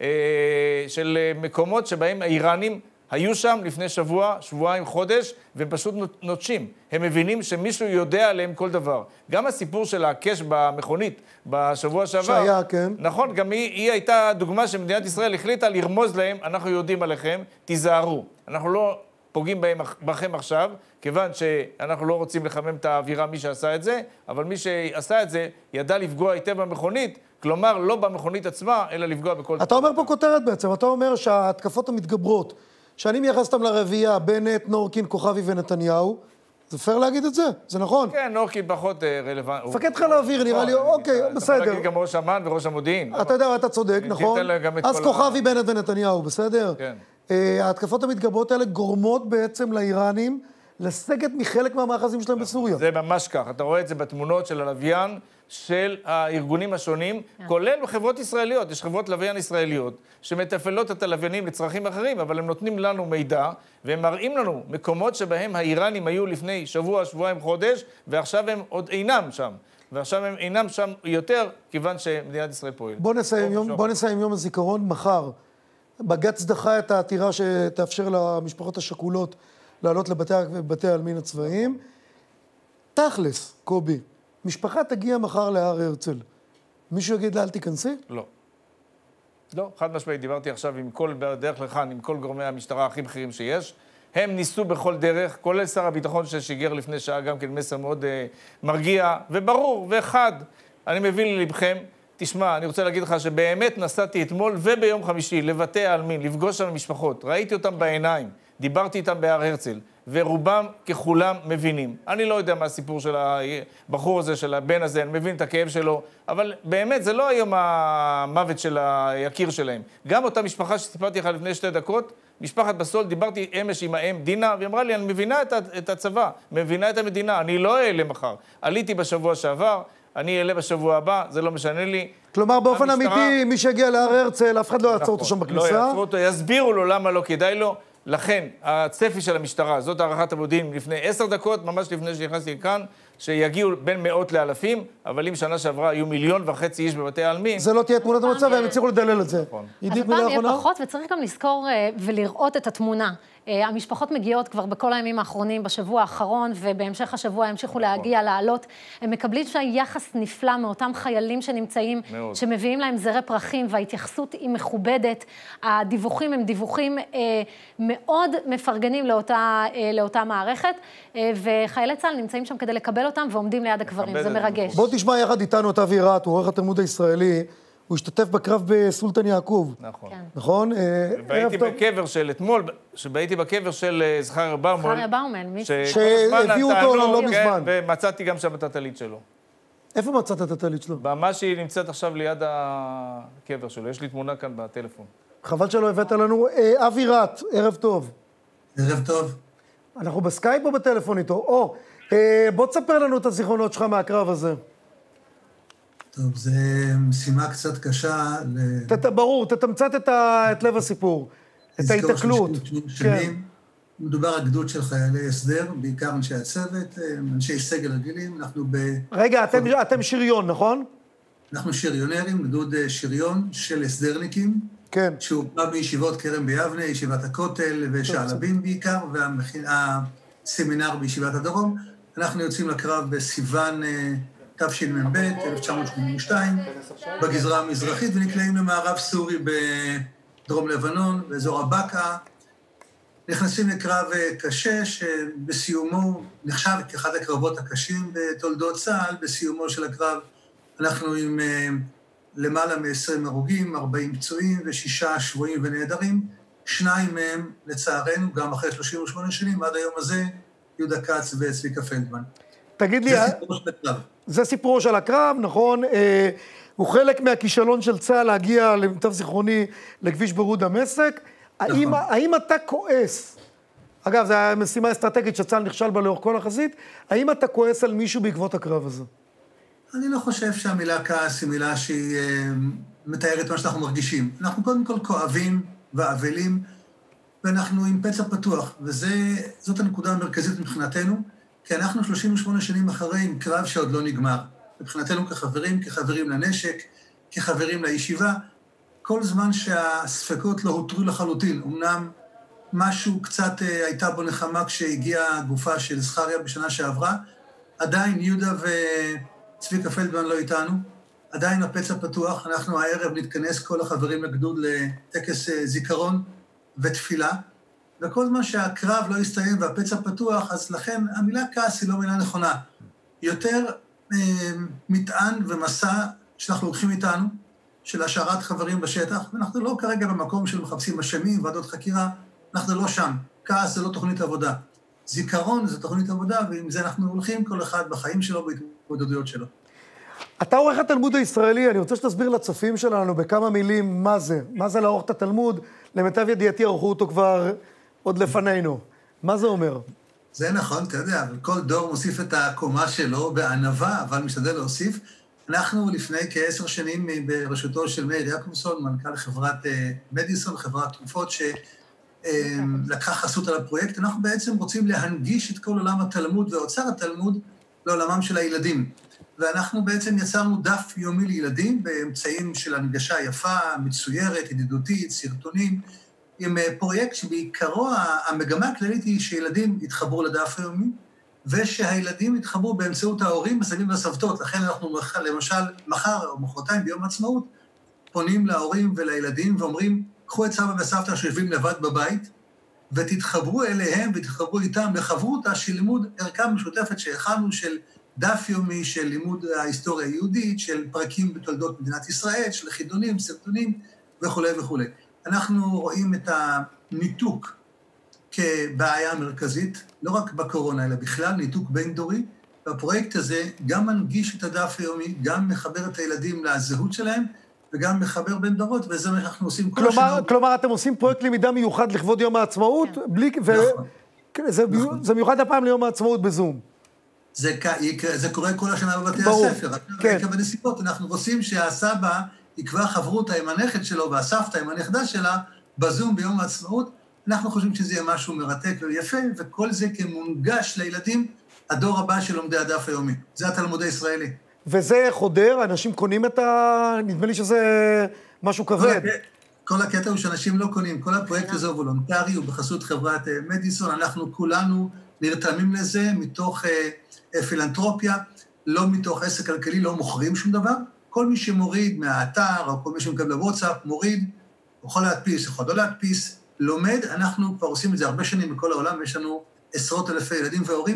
של מקומות שבהם האיראנים היו שם לפני שבוע, שבועיים, חודש, והם פשוט נוטשים. הם מבינים שמישהו יודע עליהם כל דבר. גם הסיפור של הקש במכונית בשבוע שעבר. שהיה, כן. נכון, גם היא, היא הייתה דוגמה שמדינת ישראל החליטה לרמוז להם, אנחנו יודעים עליכם, תיזהרו. אנחנו לא פוגעים בהם, בכם עכשיו, כיוון שאנחנו לא רוצים לחמם את האווירה מי שעשה את זה, אבל מי שעשה את זה ידע לפגוע היטב במכונית, כלומר לא במכונית עצמה, אלא לפגוע בכל... אתה אומר פה כותרת בעצם, אתה אומר שההתקפות המתגברות, שאני מייחס אותם לרביעייה, בנט, נורקין, כוכבי ונתניהו, זה פייר להגיד את זה? זה נכון? כן, נורקין פחות רלוונטי. מפקד חיל האוויר, נראה לי, אוקיי, בסדר. אתה יכול להגיד גם ראש אמ"ן וראש המודיעין. אתה יודע, אתה צודק, נכון? אז כוכבי, בנט ונתניהו, בסדר? כן. ההתקפות המתגברות האלה גורמות בעצם לאיראנים לסגת מחלק מהמאחזים שלהם בסוריה. זה ממש כך. אתה רואה את זה בתמונות של הלוויין, של הארגונים השונים, כולל בחברות ישראליות. יש חברות לוויין ישראליות שמתפעלות את הלוויינים לצרכים אחרים, אבל הם נותנים לנו מידע, והם מראים לנו מקומות שבהם האיראנים היו לפני שבוע, שבועיים, חודש, ועכשיו הם עוד אינם שם. ועכשיו הם אינם שם יותר, כיוון שמדינת ישראל פועלת. בוא נסיים יום, בוא נסיים יום הזיכרון מחר. בג"ץ דחה את העתירה שתאפשר למשפחות השכולות לעלות לבתי, לבתי העלמין הצבאיים. תכלס, קובי, משפחה תגיע מחר להר הרצל. מישהו יגיד לה, אל תיכנסי? לא. לא, חד משמעית, דיברתי עכשיו עם כל, בדרך לכאן, עם כל גורמי המשטרה הכי בכירים שיש. הם ניסו בכל דרך, כולל שר הביטחון ששיגר לפני שעה גם כן מסר מאוד uh, מרגיע, וברור, ואחד, אני מביא ללבכם, תשמע, אני רוצה להגיד לך שבאמת נסעתי אתמול וביום חמישי לבתי העלמין, לפגוש שם משפחות, ראיתי אותם בעיניים, דיברתי איתם בהר הרצל, ורובם ככולם מבינים. אני לא יודע מה הסיפור של הבחור הזה, של הבן הזה, אני מבין את הכאב שלו, אבל באמת זה לא היום המוות של היקיר שלהם. גם אותה משפחה שסיפרתי לך לפני שתי דקות, משפחת בסול, דיברתי אמש עם האם דינה, והיא אמרה לי, אני מבינה את הצבא, מבינה את המדינה, אני לא אעלה מחר. עליתי בשבוע שעבר, אני אעלה בשבוע הבא, זה לא משנה לי. כלומר, באופן אמיתי, מי שהגיע להר הרצל, אף אחד לא יעצור אותו שם בכניסה. לא יעצרו אותו, יסבירו לו למה לא כדאי לו. לכן, הצפי של המשטרה, זאת הערכת המודיעין לפני עשר דקות, ממש לפני שנכנסתי כאן, שיגיעו בין מאות לאלפים, אבל אם שנה שעברה היו מיליון וחצי איש בבתי העלמין. זה לא תהיה תמונת המצב, והם יצליחו לדלל את זה. אז הפעם יהיה פחות, וצריך גם לזכור ולראות את התמונה. המשפחות מגיעות כבר בכל הימים האחרונים, בשבוע האחרון, ובהמשך השבוע ימשיכו להגיע, לעלות. הם מקבלים שם יחס נפלא מאותם חיילים שנמצאים, שמביאים להם זרי פרחים, וההתייחסות היא מכובדת. הדיווחים הם דיווחים מאוד מפרגנים לאותה, לאותה מערכת, וחיילי צה"ל נמצאים שם כדי לקבל אותם, ועומדים ליד הקברים. זה מרגש. בוא תשמע יחד איתנו את אבי רט, הוא עורך התלמוד הישראלי. הוא השתתף בקרב בסולטן יעקב. נכון. נכון? והייתי בקבר של אתמול, שהייתי בקבר של זכריה באומל. זכריה באומל, מי? שהביאו אותו לא מזמן. ומצאתי גם שם את הטלית שלו. איפה מצאת את הטלית שלו? במה שהיא נמצאת עכשיו ליד הקבר שלו. יש לי תמונה כאן בטלפון. חבל שלא הבאת לנו. אבי רט, ערב טוב. ערב טוב. אנחנו בסקייפ או בטלפון איתו? או, בוא תספר לנו את הזיכרונות שלך מהקרב הזה. טוב, זו משימה קצת קשה. ברור, תתמצת את לב הסיפור, את ההתקלות. מדובר על גדוד של חיילי הסדר, בעיקר אנשי הצוות, אנשי סגל רגילים. אנחנו ב... רגע, אתם שריון, נכון? אנחנו שריונרים, גדוד שריון של הסדרניקים. כן. שהוא בא בישיבות כרם ביבנה, ישיבת הכותל ושעלבים בעיקר, והסמינר בישיבת הדרום. אנחנו יוצאים לקרב בסיוון תשמ"ב, אלף תשע מאות שמונים ושתיים, בגזרה המזרחית, ונקלעים למערב סורי בדרום לבנון, באזור הבקעה. נכנסים לקרב קשה, שבסיומו נחשב כאחד הקרבות הקשים בתולדות צה"ל. בסיומו של הקרב אנחנו עם למעלה מ-עשרים הרוגים, ארבעים פצועים ושישה שבויים ונעדרים. שניים מהם, לצערנו, גם אחרי שלושים ושמונה שנים, עד היום הזה, יהודה כץ וצביקה פלדמן. תגיד לי, זה סיפורו של הקרב. זה סיפורו של הקרב, נכון? אה, הוא חלק מהכישלון של צה"ל להגיע, למיטב זיכרוני, לכביש ברוד דמשק. נכון. האם, האם אתה כועס, אגב, זו משימה אסטרטגית שצה"ל נכשל בה לאורך כל החזית, האם אתה כועס על מישהו בעקבות הקרב הזה? אני לא חושב שהמילה כעס היא מילה שהיא אה, מתארת מה שאנחנו מרגישים. אנחנו קודם כל כואבים ואבלים, ואנחנו עם פצע פתוח, וזאת הנקודה המרכזית מבחינתנו, כי אנחנו שלושים ושמונה שנים אחרי עם קרב שעוד לא נגמר. מבחינתנו כחברים, כחברים לנשק, כחברים לישיבה, כל זמן שהספקות לא הותרו לחלוטין. אמנם משהו קצת אה, הייתה בו נחמה כשהגיעה הגופה של זכריה בשנה שעברה, עדיין יהודה וצביקה פלדמן לא איתנו, עדיין הפצע פתוח. אנחנו הערב נתכנס כל החברים לגדוד לטקס אה, זיכרון ותפילה, וכל זמן שהקרב לא יסתיים והפצע פתוח, אז לכן המילה כעס היא לא מילה נכונה. יותר אה, מטען ומסע שאנחנו לוקחים איתנו, של השארת חברים בשטח, ואנחנו לא כרגע במקום של מחפשים אשמים, ועדות חקירה, אנחנו לא שם. כעס זה לא תוכנית עבודה. זיכרון זה תוכנית עבודה, ועם זה אנחנו הולכים כל אחד בחיים שלו, בהתמודדויות שלו. אתה עורך התלמוד הישראלי, אני רוצה שתסביר לצופים שלנו בכמה מילים מה זה. מה זה לערוך את התלמוד? למיטב ידיעתי ערכו אותו כבר עוד לפנינו. מה זה אומר? זה נכון, אתה יודע, אבל כל דור מוסיף את הקומה שלו בענווה, אבל משתדל להוסיף. אנחנו לפני כעשר שנים בראשותו של מאיר יעקובסון, מנכ"ל חברת מדיסון, חברת תרופות שלקחה חסות על הפרויקט, אנחנו בעצם רוצים להנגיש את כל עולם התלמוד ואוצר התלמוד לעולמם של הילדים. ואנחנו בעצם יצרנו דף יומי לילדים באמצעים של הנגשה יפה, מצוירת, ידידותית, סרטונים, עם פרויקט שבעיקרו המגמה הכללית היא שילדים יתחברו לדף היומי, ושהילדים יתחברו באמצעות ההורים, הסבים והסבתות. לכן אנחנו למשל מחר או מחרתיים ביום העצמאות, פונים להורים ולילדים ואומרים, קחו את סבא וסבתא שיושבים לבד בבית, ותתחברו אליהם ותתחברו איתם לחברותה של לימוד ערכה משותפת שהכנו של דף יומי, של לימוד ההיסטוריה היהודית, של פרקים בתולדות מדינת ישראל, של חידונים, סרטונים וכו' וכו'. אנחנו רואים את הניתוק כבעיה מרכזית, לא רק בקורונה, אלא בכלל ניתוק בין דורי, והפרויקט הזה גם מנגיש את הדף היומי, גם מחבר את הילדים לזהות שלהם, וגם מחבר בין דורות, וזה מה שאנחנו עושים כל כלומר, השנה. כלומר, אתם עושים פרויקט למידה מיוחד לכבוד יום העצמאות, כן. בלי... ו... נכון. זה, נכון. זה מיוחד הפעם ליום העצמאות בזום. זה, זה קורה כל השנה בבתי ברור. הספר. כן. רק בנסיבות, אנחנו רוצים שהסבא יקבע חברותה עם הנכד שלו, והסבתא עם הנכדה שלה, בזום ביום העצמאות. אנחנו חושבים שזה יהיה משהו מרתק ויפה, וכל זה כמונגש לילדים, הדור הבא של לומדי הדף היומי. זה התלמוד הישראלי. וזה חודר, אנשים קונים את ה... נדמה לי שזה משהו כבד. כל הקטע הוא שאנשים לא קונים, כל הפרויקט הזה הוא וולונטרי, הוא בחסות חברת מדיסון, אנחנו כולנו נרתמים לזה מתוך פילנטרופיה, לא מתוך עסק כלכלי, לא מוכרים שום דבר. כל מי שמוריד מהאתר, או כל מי שמקבל בוואטסאפ, מוריד, יכול להדפיס, יכול לא להדפיס, לומד, אנחנו כבר עושים את זה הרבה שנים בכל העולם, יש לנו עשרות אלפי ילדים והורים,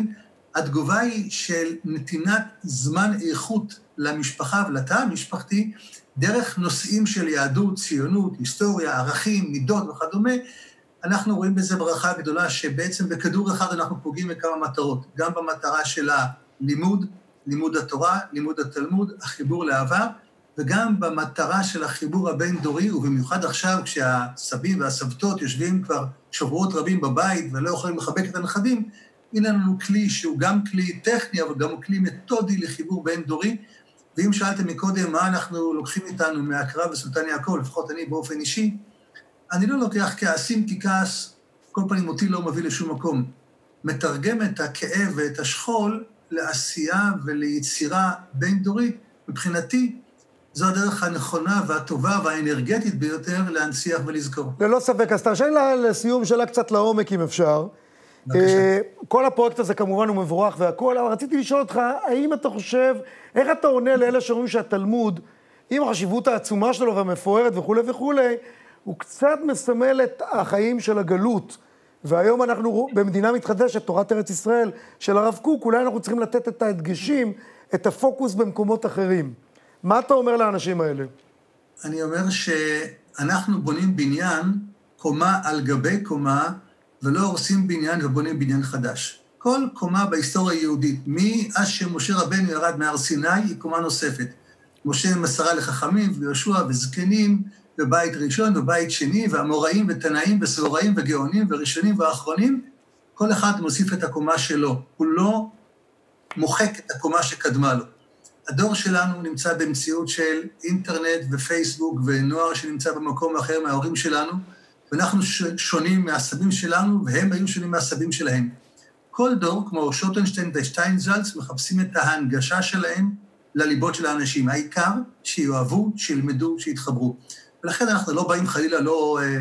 התגובה היא של נתינת זמן איכות למשפחה ולתא המשפחתי, דרך נושאים של יהדות, ציונות, היסטוריה, ערכים, מידות וכדומה. אנחנו רואים בזה ברכה גדולה שבעצם בכדור אחד אנחנו פוגעים בכמה מטרות, גם במטרה של הלימוד, לימוד התורה, לימוד התלמוד, החיבור לעבר, וגם במטרה של החיבור הבין-דורי, ובמיוחד עכשיו כשהסבים והסבתות יושבים כבר שבועות רבים בבית ולא יכולים לחבק את הנכדים, הנה לנו כלי שהוא גם כלי טכני, אבל גם כלי מתודי לחיבור בין-דורי. ואם שאלתם מקודם מה אנחנו לוקחים איתנו מהקרב בסולטן יעקב, לפחות אני באופן אישי, אני לא לוקח כעסים, כי כעס, כל פנים אותי לא מביא לשום מקום. מתרגם את הכאב ואת השכול לעשייה וליצירה בין-דורית. מבחינתי, זו הדרך הנכונה והטובה והאנרגטית ביותר להנציח ולזכור. ללא ספק, אז תרשה לי לסיום שאלה קצת לעומק, אם אפשר. כל הפרויקט הזה כמובן הוא מבורך והכל, אבל רציתי לשאול אותך, האם אתה חושב, איך אתה עונה לאלה שאומרים שהתלמוד, עם החשיבות העצומה שלו והמפוארת וכו' וכו', הוא קצת מסמל את החיים של הגלות, והיום אנחנו במדינה מתחדשת, תורת ארץ ישראל של הרב קוק, אולי אנחנו צריכים לתת את ההדגשים, את הפוקוס במקומות אחרים. מה אתה אומר לאנשים האלה? אני אומר שאנחנו בונים בניין, קומה על גבי קומה, ולא הורסים בניין ובונים בניין חדש. כל קומה בהיסטוריה היהודית, מאז שמשה רבנו ירד מהר סיני, היא קומה נוספת. משה מסרה לחכמים ויהושע וזקנים, ובית ראשון ובית שני, והאמוראים ותנאים וסוראים וגאונים וראשונים ואחרונים, כל אחד מוסיף את הקומה שלו. הוא לא מוחק את הקומה שקדמה לו. הדור שלנו נמצא במציאות של אינטרנט ופייסבוק ונוער שנמצא במקום אחר מההורים שלנו, ואנחנו שונים מהסבים שלנו, והם היו שונים מהסבים שלהם. כל דור, כמו שוטנשטיין ושטיינזלץ, מחפשים את ההנגשה שלהם לליבות של האנשים. העיקר שיואהבו, שילמדו, שיתחברו. ולכן אנחנו לא באים חלילה לא אה,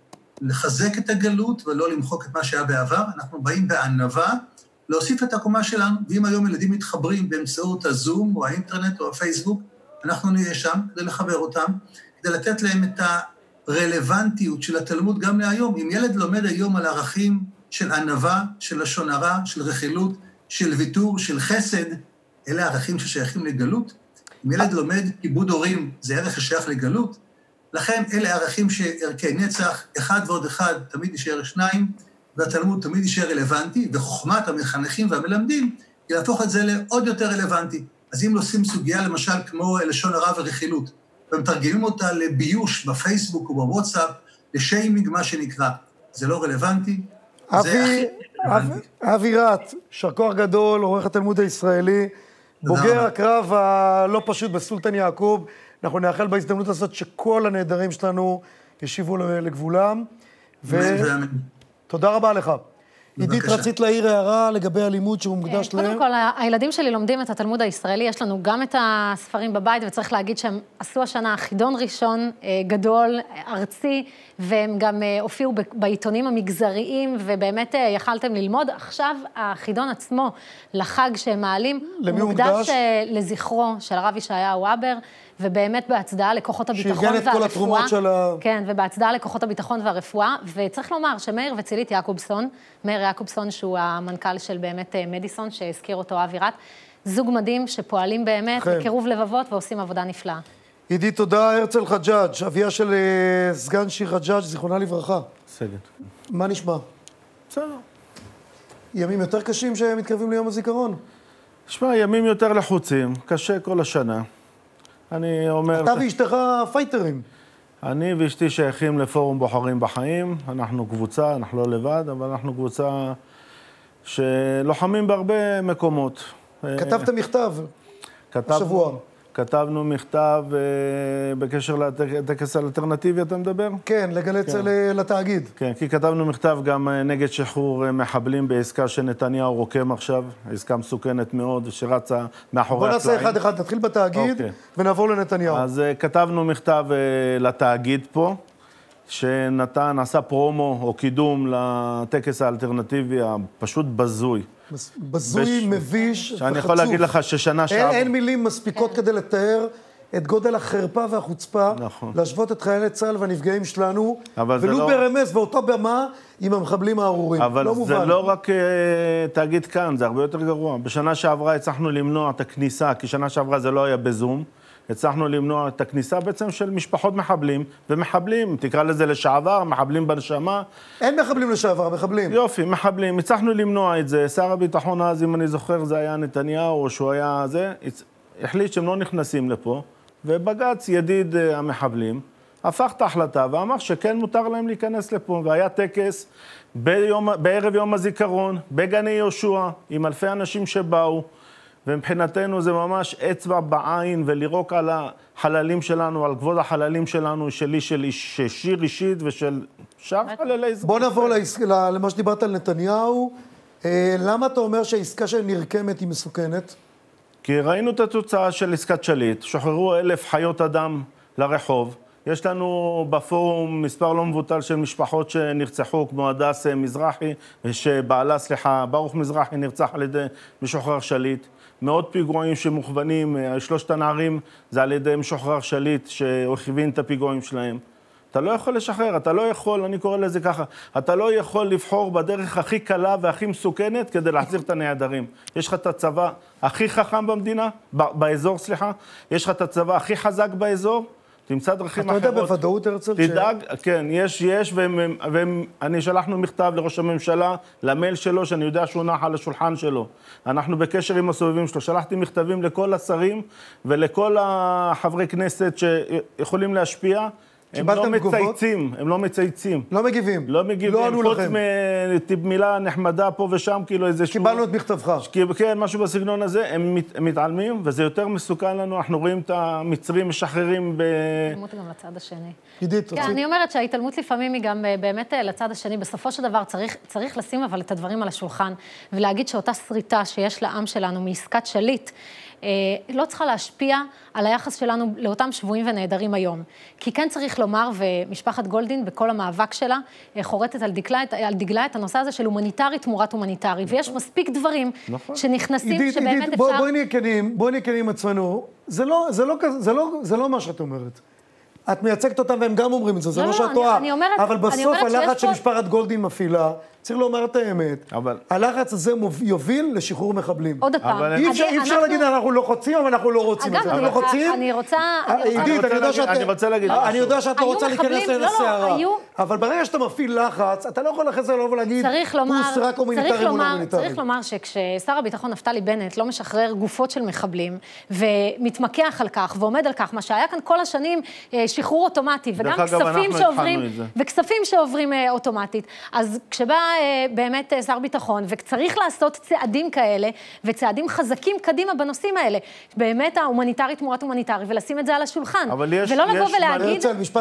לחזק את הגלות ולא למחוק את מה שהיה בעבר, אנחנו באים בענווה להוסיף את הקומה שלנו, ואם היום ילדים מתחברים באמצעות הזום או האינטרנט או הפייסבוק, אנחנו נהיה שם כדי לחבר אותם, כדי לתת להם את הרלוונטיות של התלמוד גם להיום. אם ילד לומד היום על ערכים של ענווה, של לשון הרע, של רכילות, של ויתור, של חסד, אלה ערכים ששייכים לגלות. אם ילד לומד כיבוד הורים, זה ערך ששייך לגלות, לכן אלה ערכים שערכי נצח, אחד ועוד אחד תמיד יישאר שניים, והתלמוד תמיד יישאר רלוונטי, וחוכמת המחנכים והמלמדים היא להפוך את זה לעוד יותר רלוונטי. אז אם עושים סוגיה למשל כמו לשון הרע ורכילות, ומתרגמים אותה לביוש בפייסבוק או בוואטסאפ, לשיימינג מה שנקרא, זה לא רלוונטי, זה הכי רלוונטי. אבי רט, יישר כוח גדול, עורך התלמוד הישראלי, בוגר הקרב הלא פשוט בסולטן יעקב, אנחנו נאחל בהזדמנות הזאת שכל הנהדרים שלנו ישיבו לגבולם. תודה רבה לך. עידית, רצית להעיר הערה לגבי הלימוד שהוא מוקדש להם? קודם כל, הילדים שלי לומדים את התלמוד הישראלי, יש לנו גם את הספרים בבית, וצריך להגיד שהם עשו השנה חידון ראשון גדול, ארצי, והם גם הופיעו בעיתונים המגזריים, ובאמת יכלתם ללמוד. עכשיו החידון עצמו, לחג שהם מעלים, הוא מוקדש לזכרו של הרב ישעיהו הבר, ובאמת בהצדעה לכוחות הביטחון והרפואה. שארגן את כל התרומות של ה... כן, ובהצדעה לכוחות הביטחון והרפואה, וצריך לומר שמאיר וצילית יעקובסון, מאיר יעקובסון שהוא המנכ"ל של באמת מדיסון, שהזכיר אותו אבי רט, זוג מדהים שפועלים באמת בקירוב לבבות ועושים עבודה נפלאה. עידית, תודה. הרצל חג'אג', אביה של סגן שיר חג'אג', זיכרונה לברכה. בסדר. מה נשמע? בסדר. ימים יותר קשים שמתקרבים ליום הזיכרון? נשמע, ימים יותר לחוצים, קשה כל השנה. אני אומר... אתה ואשתך פייטרים. אני ואשתי שייכים לפורום בוחרים בחיים. אנחנו קבוצה, אנחנו לא לבד, אבל אנחנו קבוצה שלוחמים בהרבה מקומות. כתבתם מכתב השבוע. כתבנו מכתב בקשר לטקס האלטרנטיבי, אתה מדבר? כן, לגלץ לתאגיד. כן, כי כתבנו מכתב גם נגד שחרור מחבלים בעסקה שנתניהו רוקם עכשיו, עסקה מסוכנת מאוד, שרצה מאחורי הקלעים. בוא נעשה אחד אחד, נתחיל בתאגיד ונעבור לנתניהו. אז כתבנו מכתב לתאגיד פה, שנתן, עשה פרומו או קידום לטקס האלטרנטיבי הפשוט בזוי. בזוי, מביש וחצוף. שאני יכול להגיד לך ששנה שעברה... אין מילים מספיקות כדי לתאר את גודל החרפה והחוצפה, נכון. להשוות את חיילי צה"ל והנפגעים שלנו, ולו לא... ברמז ואותו במה עם המחבלים הארורים. אבל לא זה מובן. לא רק uh, תאגיד כאן, זה הרבה יותר גרוע. בשנה שעברה הצלחנו למנוע את הכניסה, כי שנה שעברה זה לא היה בזום, הצלחנו למנוע את הכניסה בעצם של משפחות מחבלים, ומחבלים, תקרא לזה לשעבר, מחבלים בנשמה. אין מחבלים לשעבר, מחבלים. יופי, מחבלים. הצלחנו למנוע את זה. שר הביטחון אז, אם אני זוכר, זה היה נתניהו, או שהוא היה זה, החליט שהם לא נכנסים לפה, ובג"ץ, ידיד המחבלים, הפך את ההחלטה ואמר שכן מותר להם להיכנס לפה, והיה טקס ביום, בערב יום הזיכרון, בגני יהושע, עם אלפי אנשים שבאו, ומבחינתנו זה ממש אצבע בעין, ולירוק על החללים שלנו, על כבוד החללים שלנו, שלי, של שיר אישית ושל שאר חללי ישראל. בוא נעבור למה שדיברת על נתניהו. למה אתה אומר שהעסקה שנרקמת היא מסוכנת? כי ראינו את התוצאה של עסקת שליט, שוחררו אלף חיות אדם לרחוב. יש לנו בפורום מספר לא מבוטל של משפחות שנרצחו, כמו הדס מזרחי, שבעלה, סליחה, ברוך מזרחי נרצח על ידי משוחרר שליט. מאות פיגועים שמוכוונים, שלושת הנערים, זה על ידי משוחרר שליט שהכווין את הפיגועים שלהם. אתה לא יכול לשחרר, אתה לא יכול, אני קורא לזה ככה, אתה לא יכול לבחור בדרך הכי קלה והכי מסוכנת כדי להחזיר את הנעדרים. יש לך את הצבא הכי חכם במדינה, באזור, סליחה, יש לך את הצבא הכי חזק באזור, תמצא דרכים אחרות. אתה יודע בוודאות, הרצל? תדאג, כן, יש, יש, ואני שלחנו מכתב לראש הממשלה, למייל שלו, שאני יודע שהוא נח על השולחן שלו. אנחנו בקשר עם הסובבים שלו. שלחתי מכתבים לכל השרים ולכל החברי כנסת שיכולים להשפיע. הם לא מצייצים, הם לא מצייצים. לא מגיבים. לא מגיבים. לא ענו לכם. חוץ מילה נחמדה פה ושם, כאילו איזשהו... קיבלנו את מכתבך. כן, משהו בסגנון הזה, הם מתעלמים, וזה יותר מסוכן לנו. אנחנו רואים את המצרים משחררים ב... התעלמות גם לצד השני. עידית, כן, אני אומרת שההתעלמות לפעמים היא גם באמת לצד השני. בסופו של דבר צריך, צריך לשים אבל את הדברים על השולחן, ולהגיד שאותה שריטה שיש לעם שלנו מעסקת שליט, לא צריכה להשפיע על היחס שלנו לאותם שבויים ונעדרים היום. כי כן צריך לומר, ומשפחת גולדין בכל המאבק שלה, חורטת על דגלה, על דגלה את הנושא הזה של הומניטרי תמורת הומניטרי, ויש מספיק דברים שנכנסים עידית, שבאמת עידית, אפשר... בוא, בואי נהיה כנים, בואי נהיה כנים עצמנו. זה לא, זה לא, זה לא, זה לא מה שאת אומרת. את מייצגת אותם והם גם אומרים את זה, זה לא, לא שאת טועה. אבל בסוף הלחץ שמשפחת גולדין מפעילה, צריך לומר את האמת. אבל... הלחץ הזה יוביל לשחרור מחבלים. עוד פעם. אבל... אי אפשר, אי אפשר אנחנו... להגיד, אנחנו לא חוצים, אבל אנחנו לא רוצים את זה. אנחנו לא חוצים. אני רוצה... עידית, אני יודע שאת... אני רוצה להגיד... אני יודע שאת לא רוצה להיכנס לסערה. אבל ברגע שאתה מפעיל לחץ, אתה לא יכול לחץ עליו ולהגיד, פוס רק הומניטרי מול הומניטרי. צריך לומר שכששר הביטחון נפתלי בנט לא משחרר גופות של מחבלים, ומתמקח על כך, ועומד על כך, מה שהיה כאן כל השנים, שחרור אוטומטי, וגם כספים שעוברים, וכספים שעוברים אוטומטית. אז כשבא באמת שר ביטחון, וצריך לעשות צעדים כאלה, וצעדים חזקים קדימה בנושאים האלה, באמת ההומניטרי תמורת הומניטרי, ולשים את זה על השולחן. ולא לבוא ולהגיד...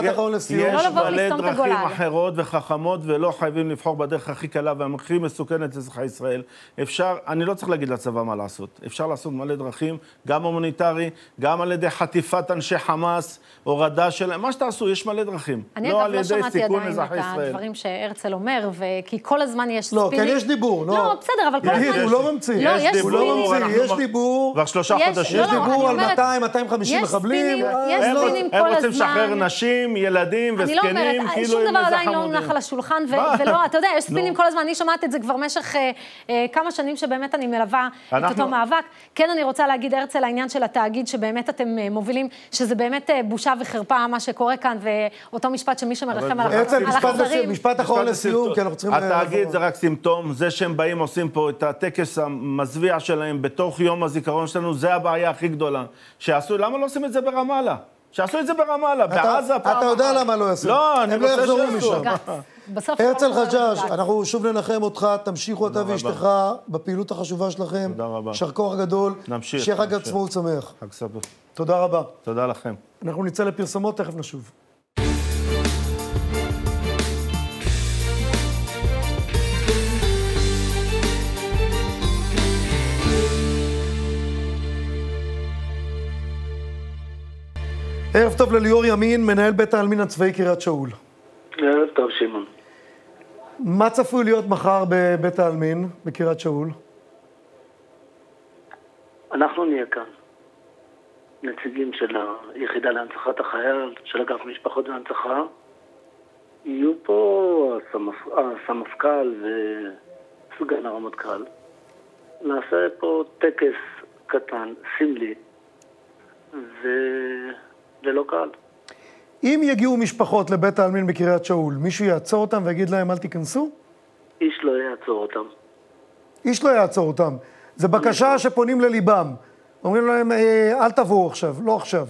יש מלא דרכים אחרות וחכמות, ולא חייבים לבחור בדרך הכי קלה והכי מסוכנת לאזרחי ישראל. אפשר, אני לא צריך להגיד לצבא מה לעשות. אפשר לעשות מלא דרכים, גם הומניטרי, גם על ידי חטיפת אנשי חמאס, הורדה שלהם, מה שתעשו, יש מלא דרכים. אני אגב לא שמעתי עדיין את הדברים שהרצל אומר, כי כל הזמן יש ספינים. לא, כן יש דיבור, לא, בסדר, אבל כל הזמן... הוא לא ממציא. יש דיבור, יש דיבור. כבר שלושה חודשים. יש דיבור על מאתיים מאתיים וחמישים מחבלים. יש ספינים כל הזמן. הם רוצים לשחרר נשים, ילדים וזקנים, אני לא אומרת, שום דבר עדיין לא נח על השולחן, ולא, אתה יודע, יש ספינים כל הזמן. אני שמעת את זה כבר במשך כמה שנים שבאמת אני מלווה את אותו מאבק. כן, אני רוצה להגיד, הרצל, העניין של התאגיד שבאמת אתם מובילים, שזה באמת בושה וחרפה מה שקורה כאן, ואותו משפט שמי שמרחם על החזרים. משפט אחרון לסיום, כי אנחנו צריכים... התאגיד זה רק סימפטום, זה שהם באים עושים פה את הטקס המזוויע שלהם בתוך יום הזיכרון שלנו, זה הבעיה הכי גדולה. שעשו, למה לא עושים את זה ברמאללה? שעשו את זה ברמאללה, בעזה פעם... אתה יודע למה לא יעשו. לא, אני רוצה שעשו. הרצל חג'אג', אנחנו שוב ננחם אותך, תמשיכו אתה ואשתך בפעילות החשובה שלכם. תודה רבה. יישר כוח גדול. נמשיך. שיהיה חג עצמאות שמח. חג שמח. תודה רבה. תודה לכם. אנחנו נצא לפרסומות, תכף נשוב. ערב טוב לליאור ימין, מנהל בית העלמין הצבאי קריית שאול. ערב טוב, שמעון. מה צפוי להיות מחר בבית העלמין בקריית שאול? אנחנו נהיה כאן. נציגים של היחידה להנצחת החייל, של אגף משפחות והנצחה. יהיו פה הסמפכ"ל וסגן הרמטכ"ל. נעשה פה טקס קטן, סמלי, וללא קהל. אם יגיעו משפחות לבית העלמין בקריית שאול, מישהו יעצור אותם ויגיד להם אל תיכנסו? איש לא יעצור אותם. איש לא יעצור אותם. זה בקשה שפונים לליבם. אומרים להם, אל תבואו עכשיו, לא עכשיו.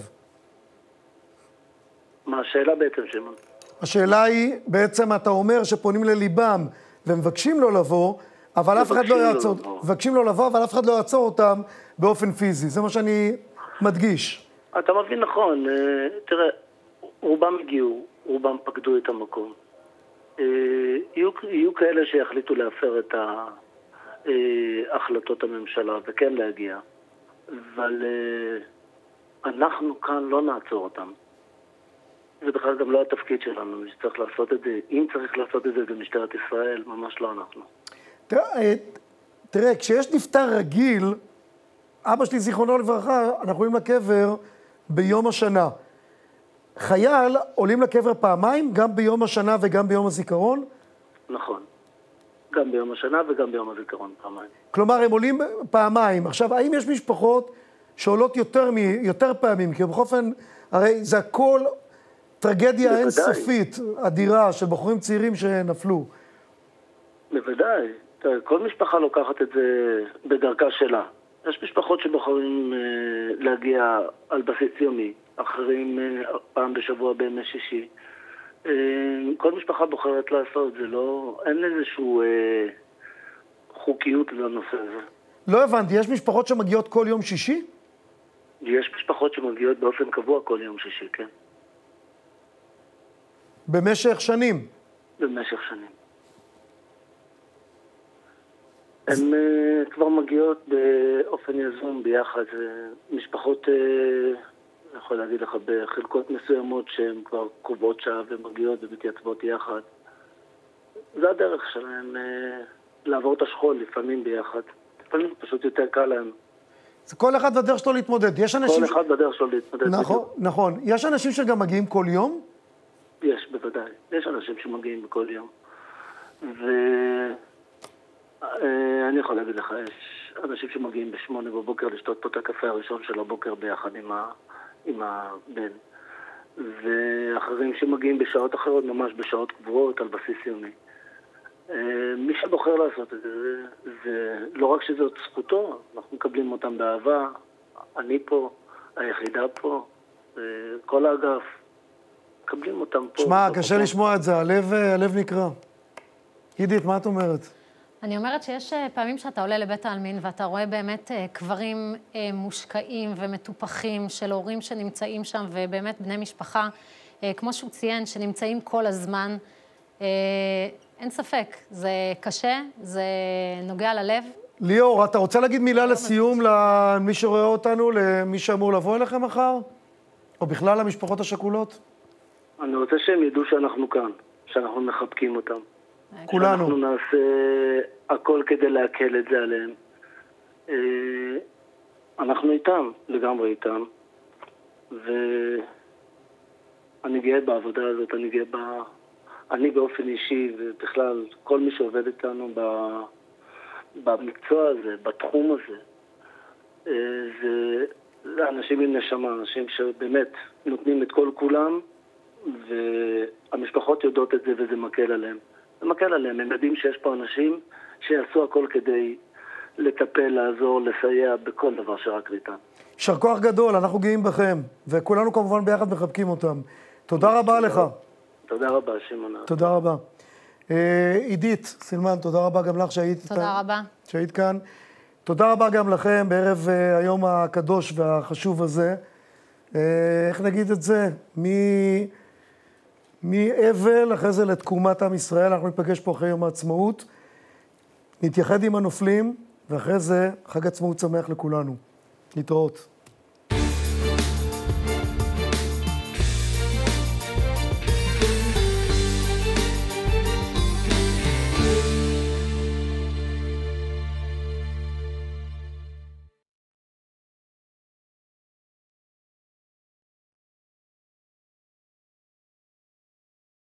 מה השאלה בעצם, שמעון? השאלה היא, בעצם אתה אומר שפונים לליבם ומבקשים לו לבוא, אבל אף אחד לא יעצור, מבקשים לו לבוא, אבל אף אחד לא יעצור אותם באופן פיזי. זה מה שאני מדגיש. אתה מבין נכון. תראה, רובם הגיעו, רובם פקדו את המקום. יהיו, יהיו כאלה שיחליטו להפר את החלטות הממשלה וכן להגיע. אבל אנחנו כאן לא נעצור אותם. זה בכלל גם לא התפקיד שלנו, שצריך לעשות את זה. אם צריך לעשות את זה במשטרת ישראל, ממש לא אנחנו. תראה, תראה, כשיש נפטר רגיל, אבא שלי זיכרונו לברכה, אנחנו עולים לקבר ביום השנה. חייל עולים לקבר פעמיים, גם ביום השנה וגם ביום הזיכרון? נכון. גם ביום השנה וגם ביום הזיכרון פעמיים. כלומר, הם עולים פעמיים. עכשיו, האם יש משפחות שעולות יותר, מ... יותר פעמים? כי באופן, הרי זה הכל טרגדיה אינסופית, אדירה, של בחורים צעירים שנפלו. בוודאי. כל משפחה לוקחת את זה בדרכה שלה. יש משפחות שבוחרים להגיע על בסיס יומי, אחרים פעם בשבוע בימי שישי. כל משפחה בוחרת לעשות, זה לא, אין איזשהו אה, חוקיות לנושא הזה. לא הבנתי, יש משפחות שמגיעות כל יום שישי? יש משפחות שמגיעות באופן קבוע כל יום שישי, כן. במשך שנים? במשך שנים. הן uh, כבר מגיעות באופן יזום ביחד, משפחות... Uh, אני יכול להגיד לך, בחלקות מסוימות שהן כבר קובעות שעה ומגיעות ומתייצבות יחד. זה הדרך שלהם אה, לעבור את השכול, לפעמים ביחד. לפעמים פשוט יותר קל להם. זה כל אחד בדרך שלו להתמודד. יש אנשים... כל אחד ש... בדרך שלו להתמודד. נכון, בדיוק. נכון. יש אנשים שגם מגיעים כל יום? יש, בוודאי. יש אנשים שמגיעים בכל יום. ואני יכול להגיד לך, יש אנשים שמגיעים בשמונה בבוקר לשתות פה את הקפה הראשון של הבוקר ביחד עם ה... עם הבן, ואחרים שמגיעים בשעות אחרות, ממש בשעות קבועות, על בסיס יומי. מי שבוחר לעשות את זה, זה לא רק שזאת זכותו, אנחנו מקבלים אותם באהבה, אני פה, היחידה פה, כל האגף, מקבלים אותם פה. שמע, קשה לשמוע את זה, הלב, הלב נקרא. עידית, מה את אומרת? אני אומרת שיש פעמים שאתה עולה לבית העלמין ואתה רואה באמת קברים מושקעים ומטופחים של הורים שנמצאים שם ובאמת בני משפחה, כמו שהוא ציין, שנמצאים כל הזמן. אין ספק, זה קשה, זה נוגע ללב. ליאור, אתה רוצה להגיד מילה לסיום למי שרואה אותנו, למי שאמור לבוא אליכם מחר? או בכלל למשפחות השכולות? אני רוצה שהם ידעו שאנחנו כאן, שאנחנו מחבקים אותם. כולנו. אנחנו נעשה הכל כדי להקל את זה עליהם. אנחנו איתם, לגמרי איתם. ואני גאה בעבודה הזאת, אני גאה ב... אני באופן אישי, ובכלל כל מי שעובד איתנו במקצוע הזה, בתחום הזה, זה אנשים עם נשמה, אנשים שבאמת נותנים את כל כולם, והמשפחות יודעות את זה וזה מקל עליהם. זה מקל עליהם, הם יודעים שיש פה אנשים שיעשו הכל כדי לטפל, לעזור, לסייע בכל דבר שרק ניתן. יישר כוח גדול, אנחנו גאים בכם, וכולנו כמובן ביחד מחבקים אותם. תודה רבה לך. תודה רבה, שמעון. תודה רבה. עידית סילמן, תודה רבה גם לך שהיית, תודה רבה. שהיית כאן. תודה רבה גם לכם בערב היום הקדוש והחשוב הזה. איך נגיד את זה? מי... מאבל, אחרי זה לתקומת עם ישראל, אנחנו נפגש פה אחרי יום העצמאות, נתייחד עם הנופלים, ואחרי זה חג עצמאות שמח לכולנו. להתראות.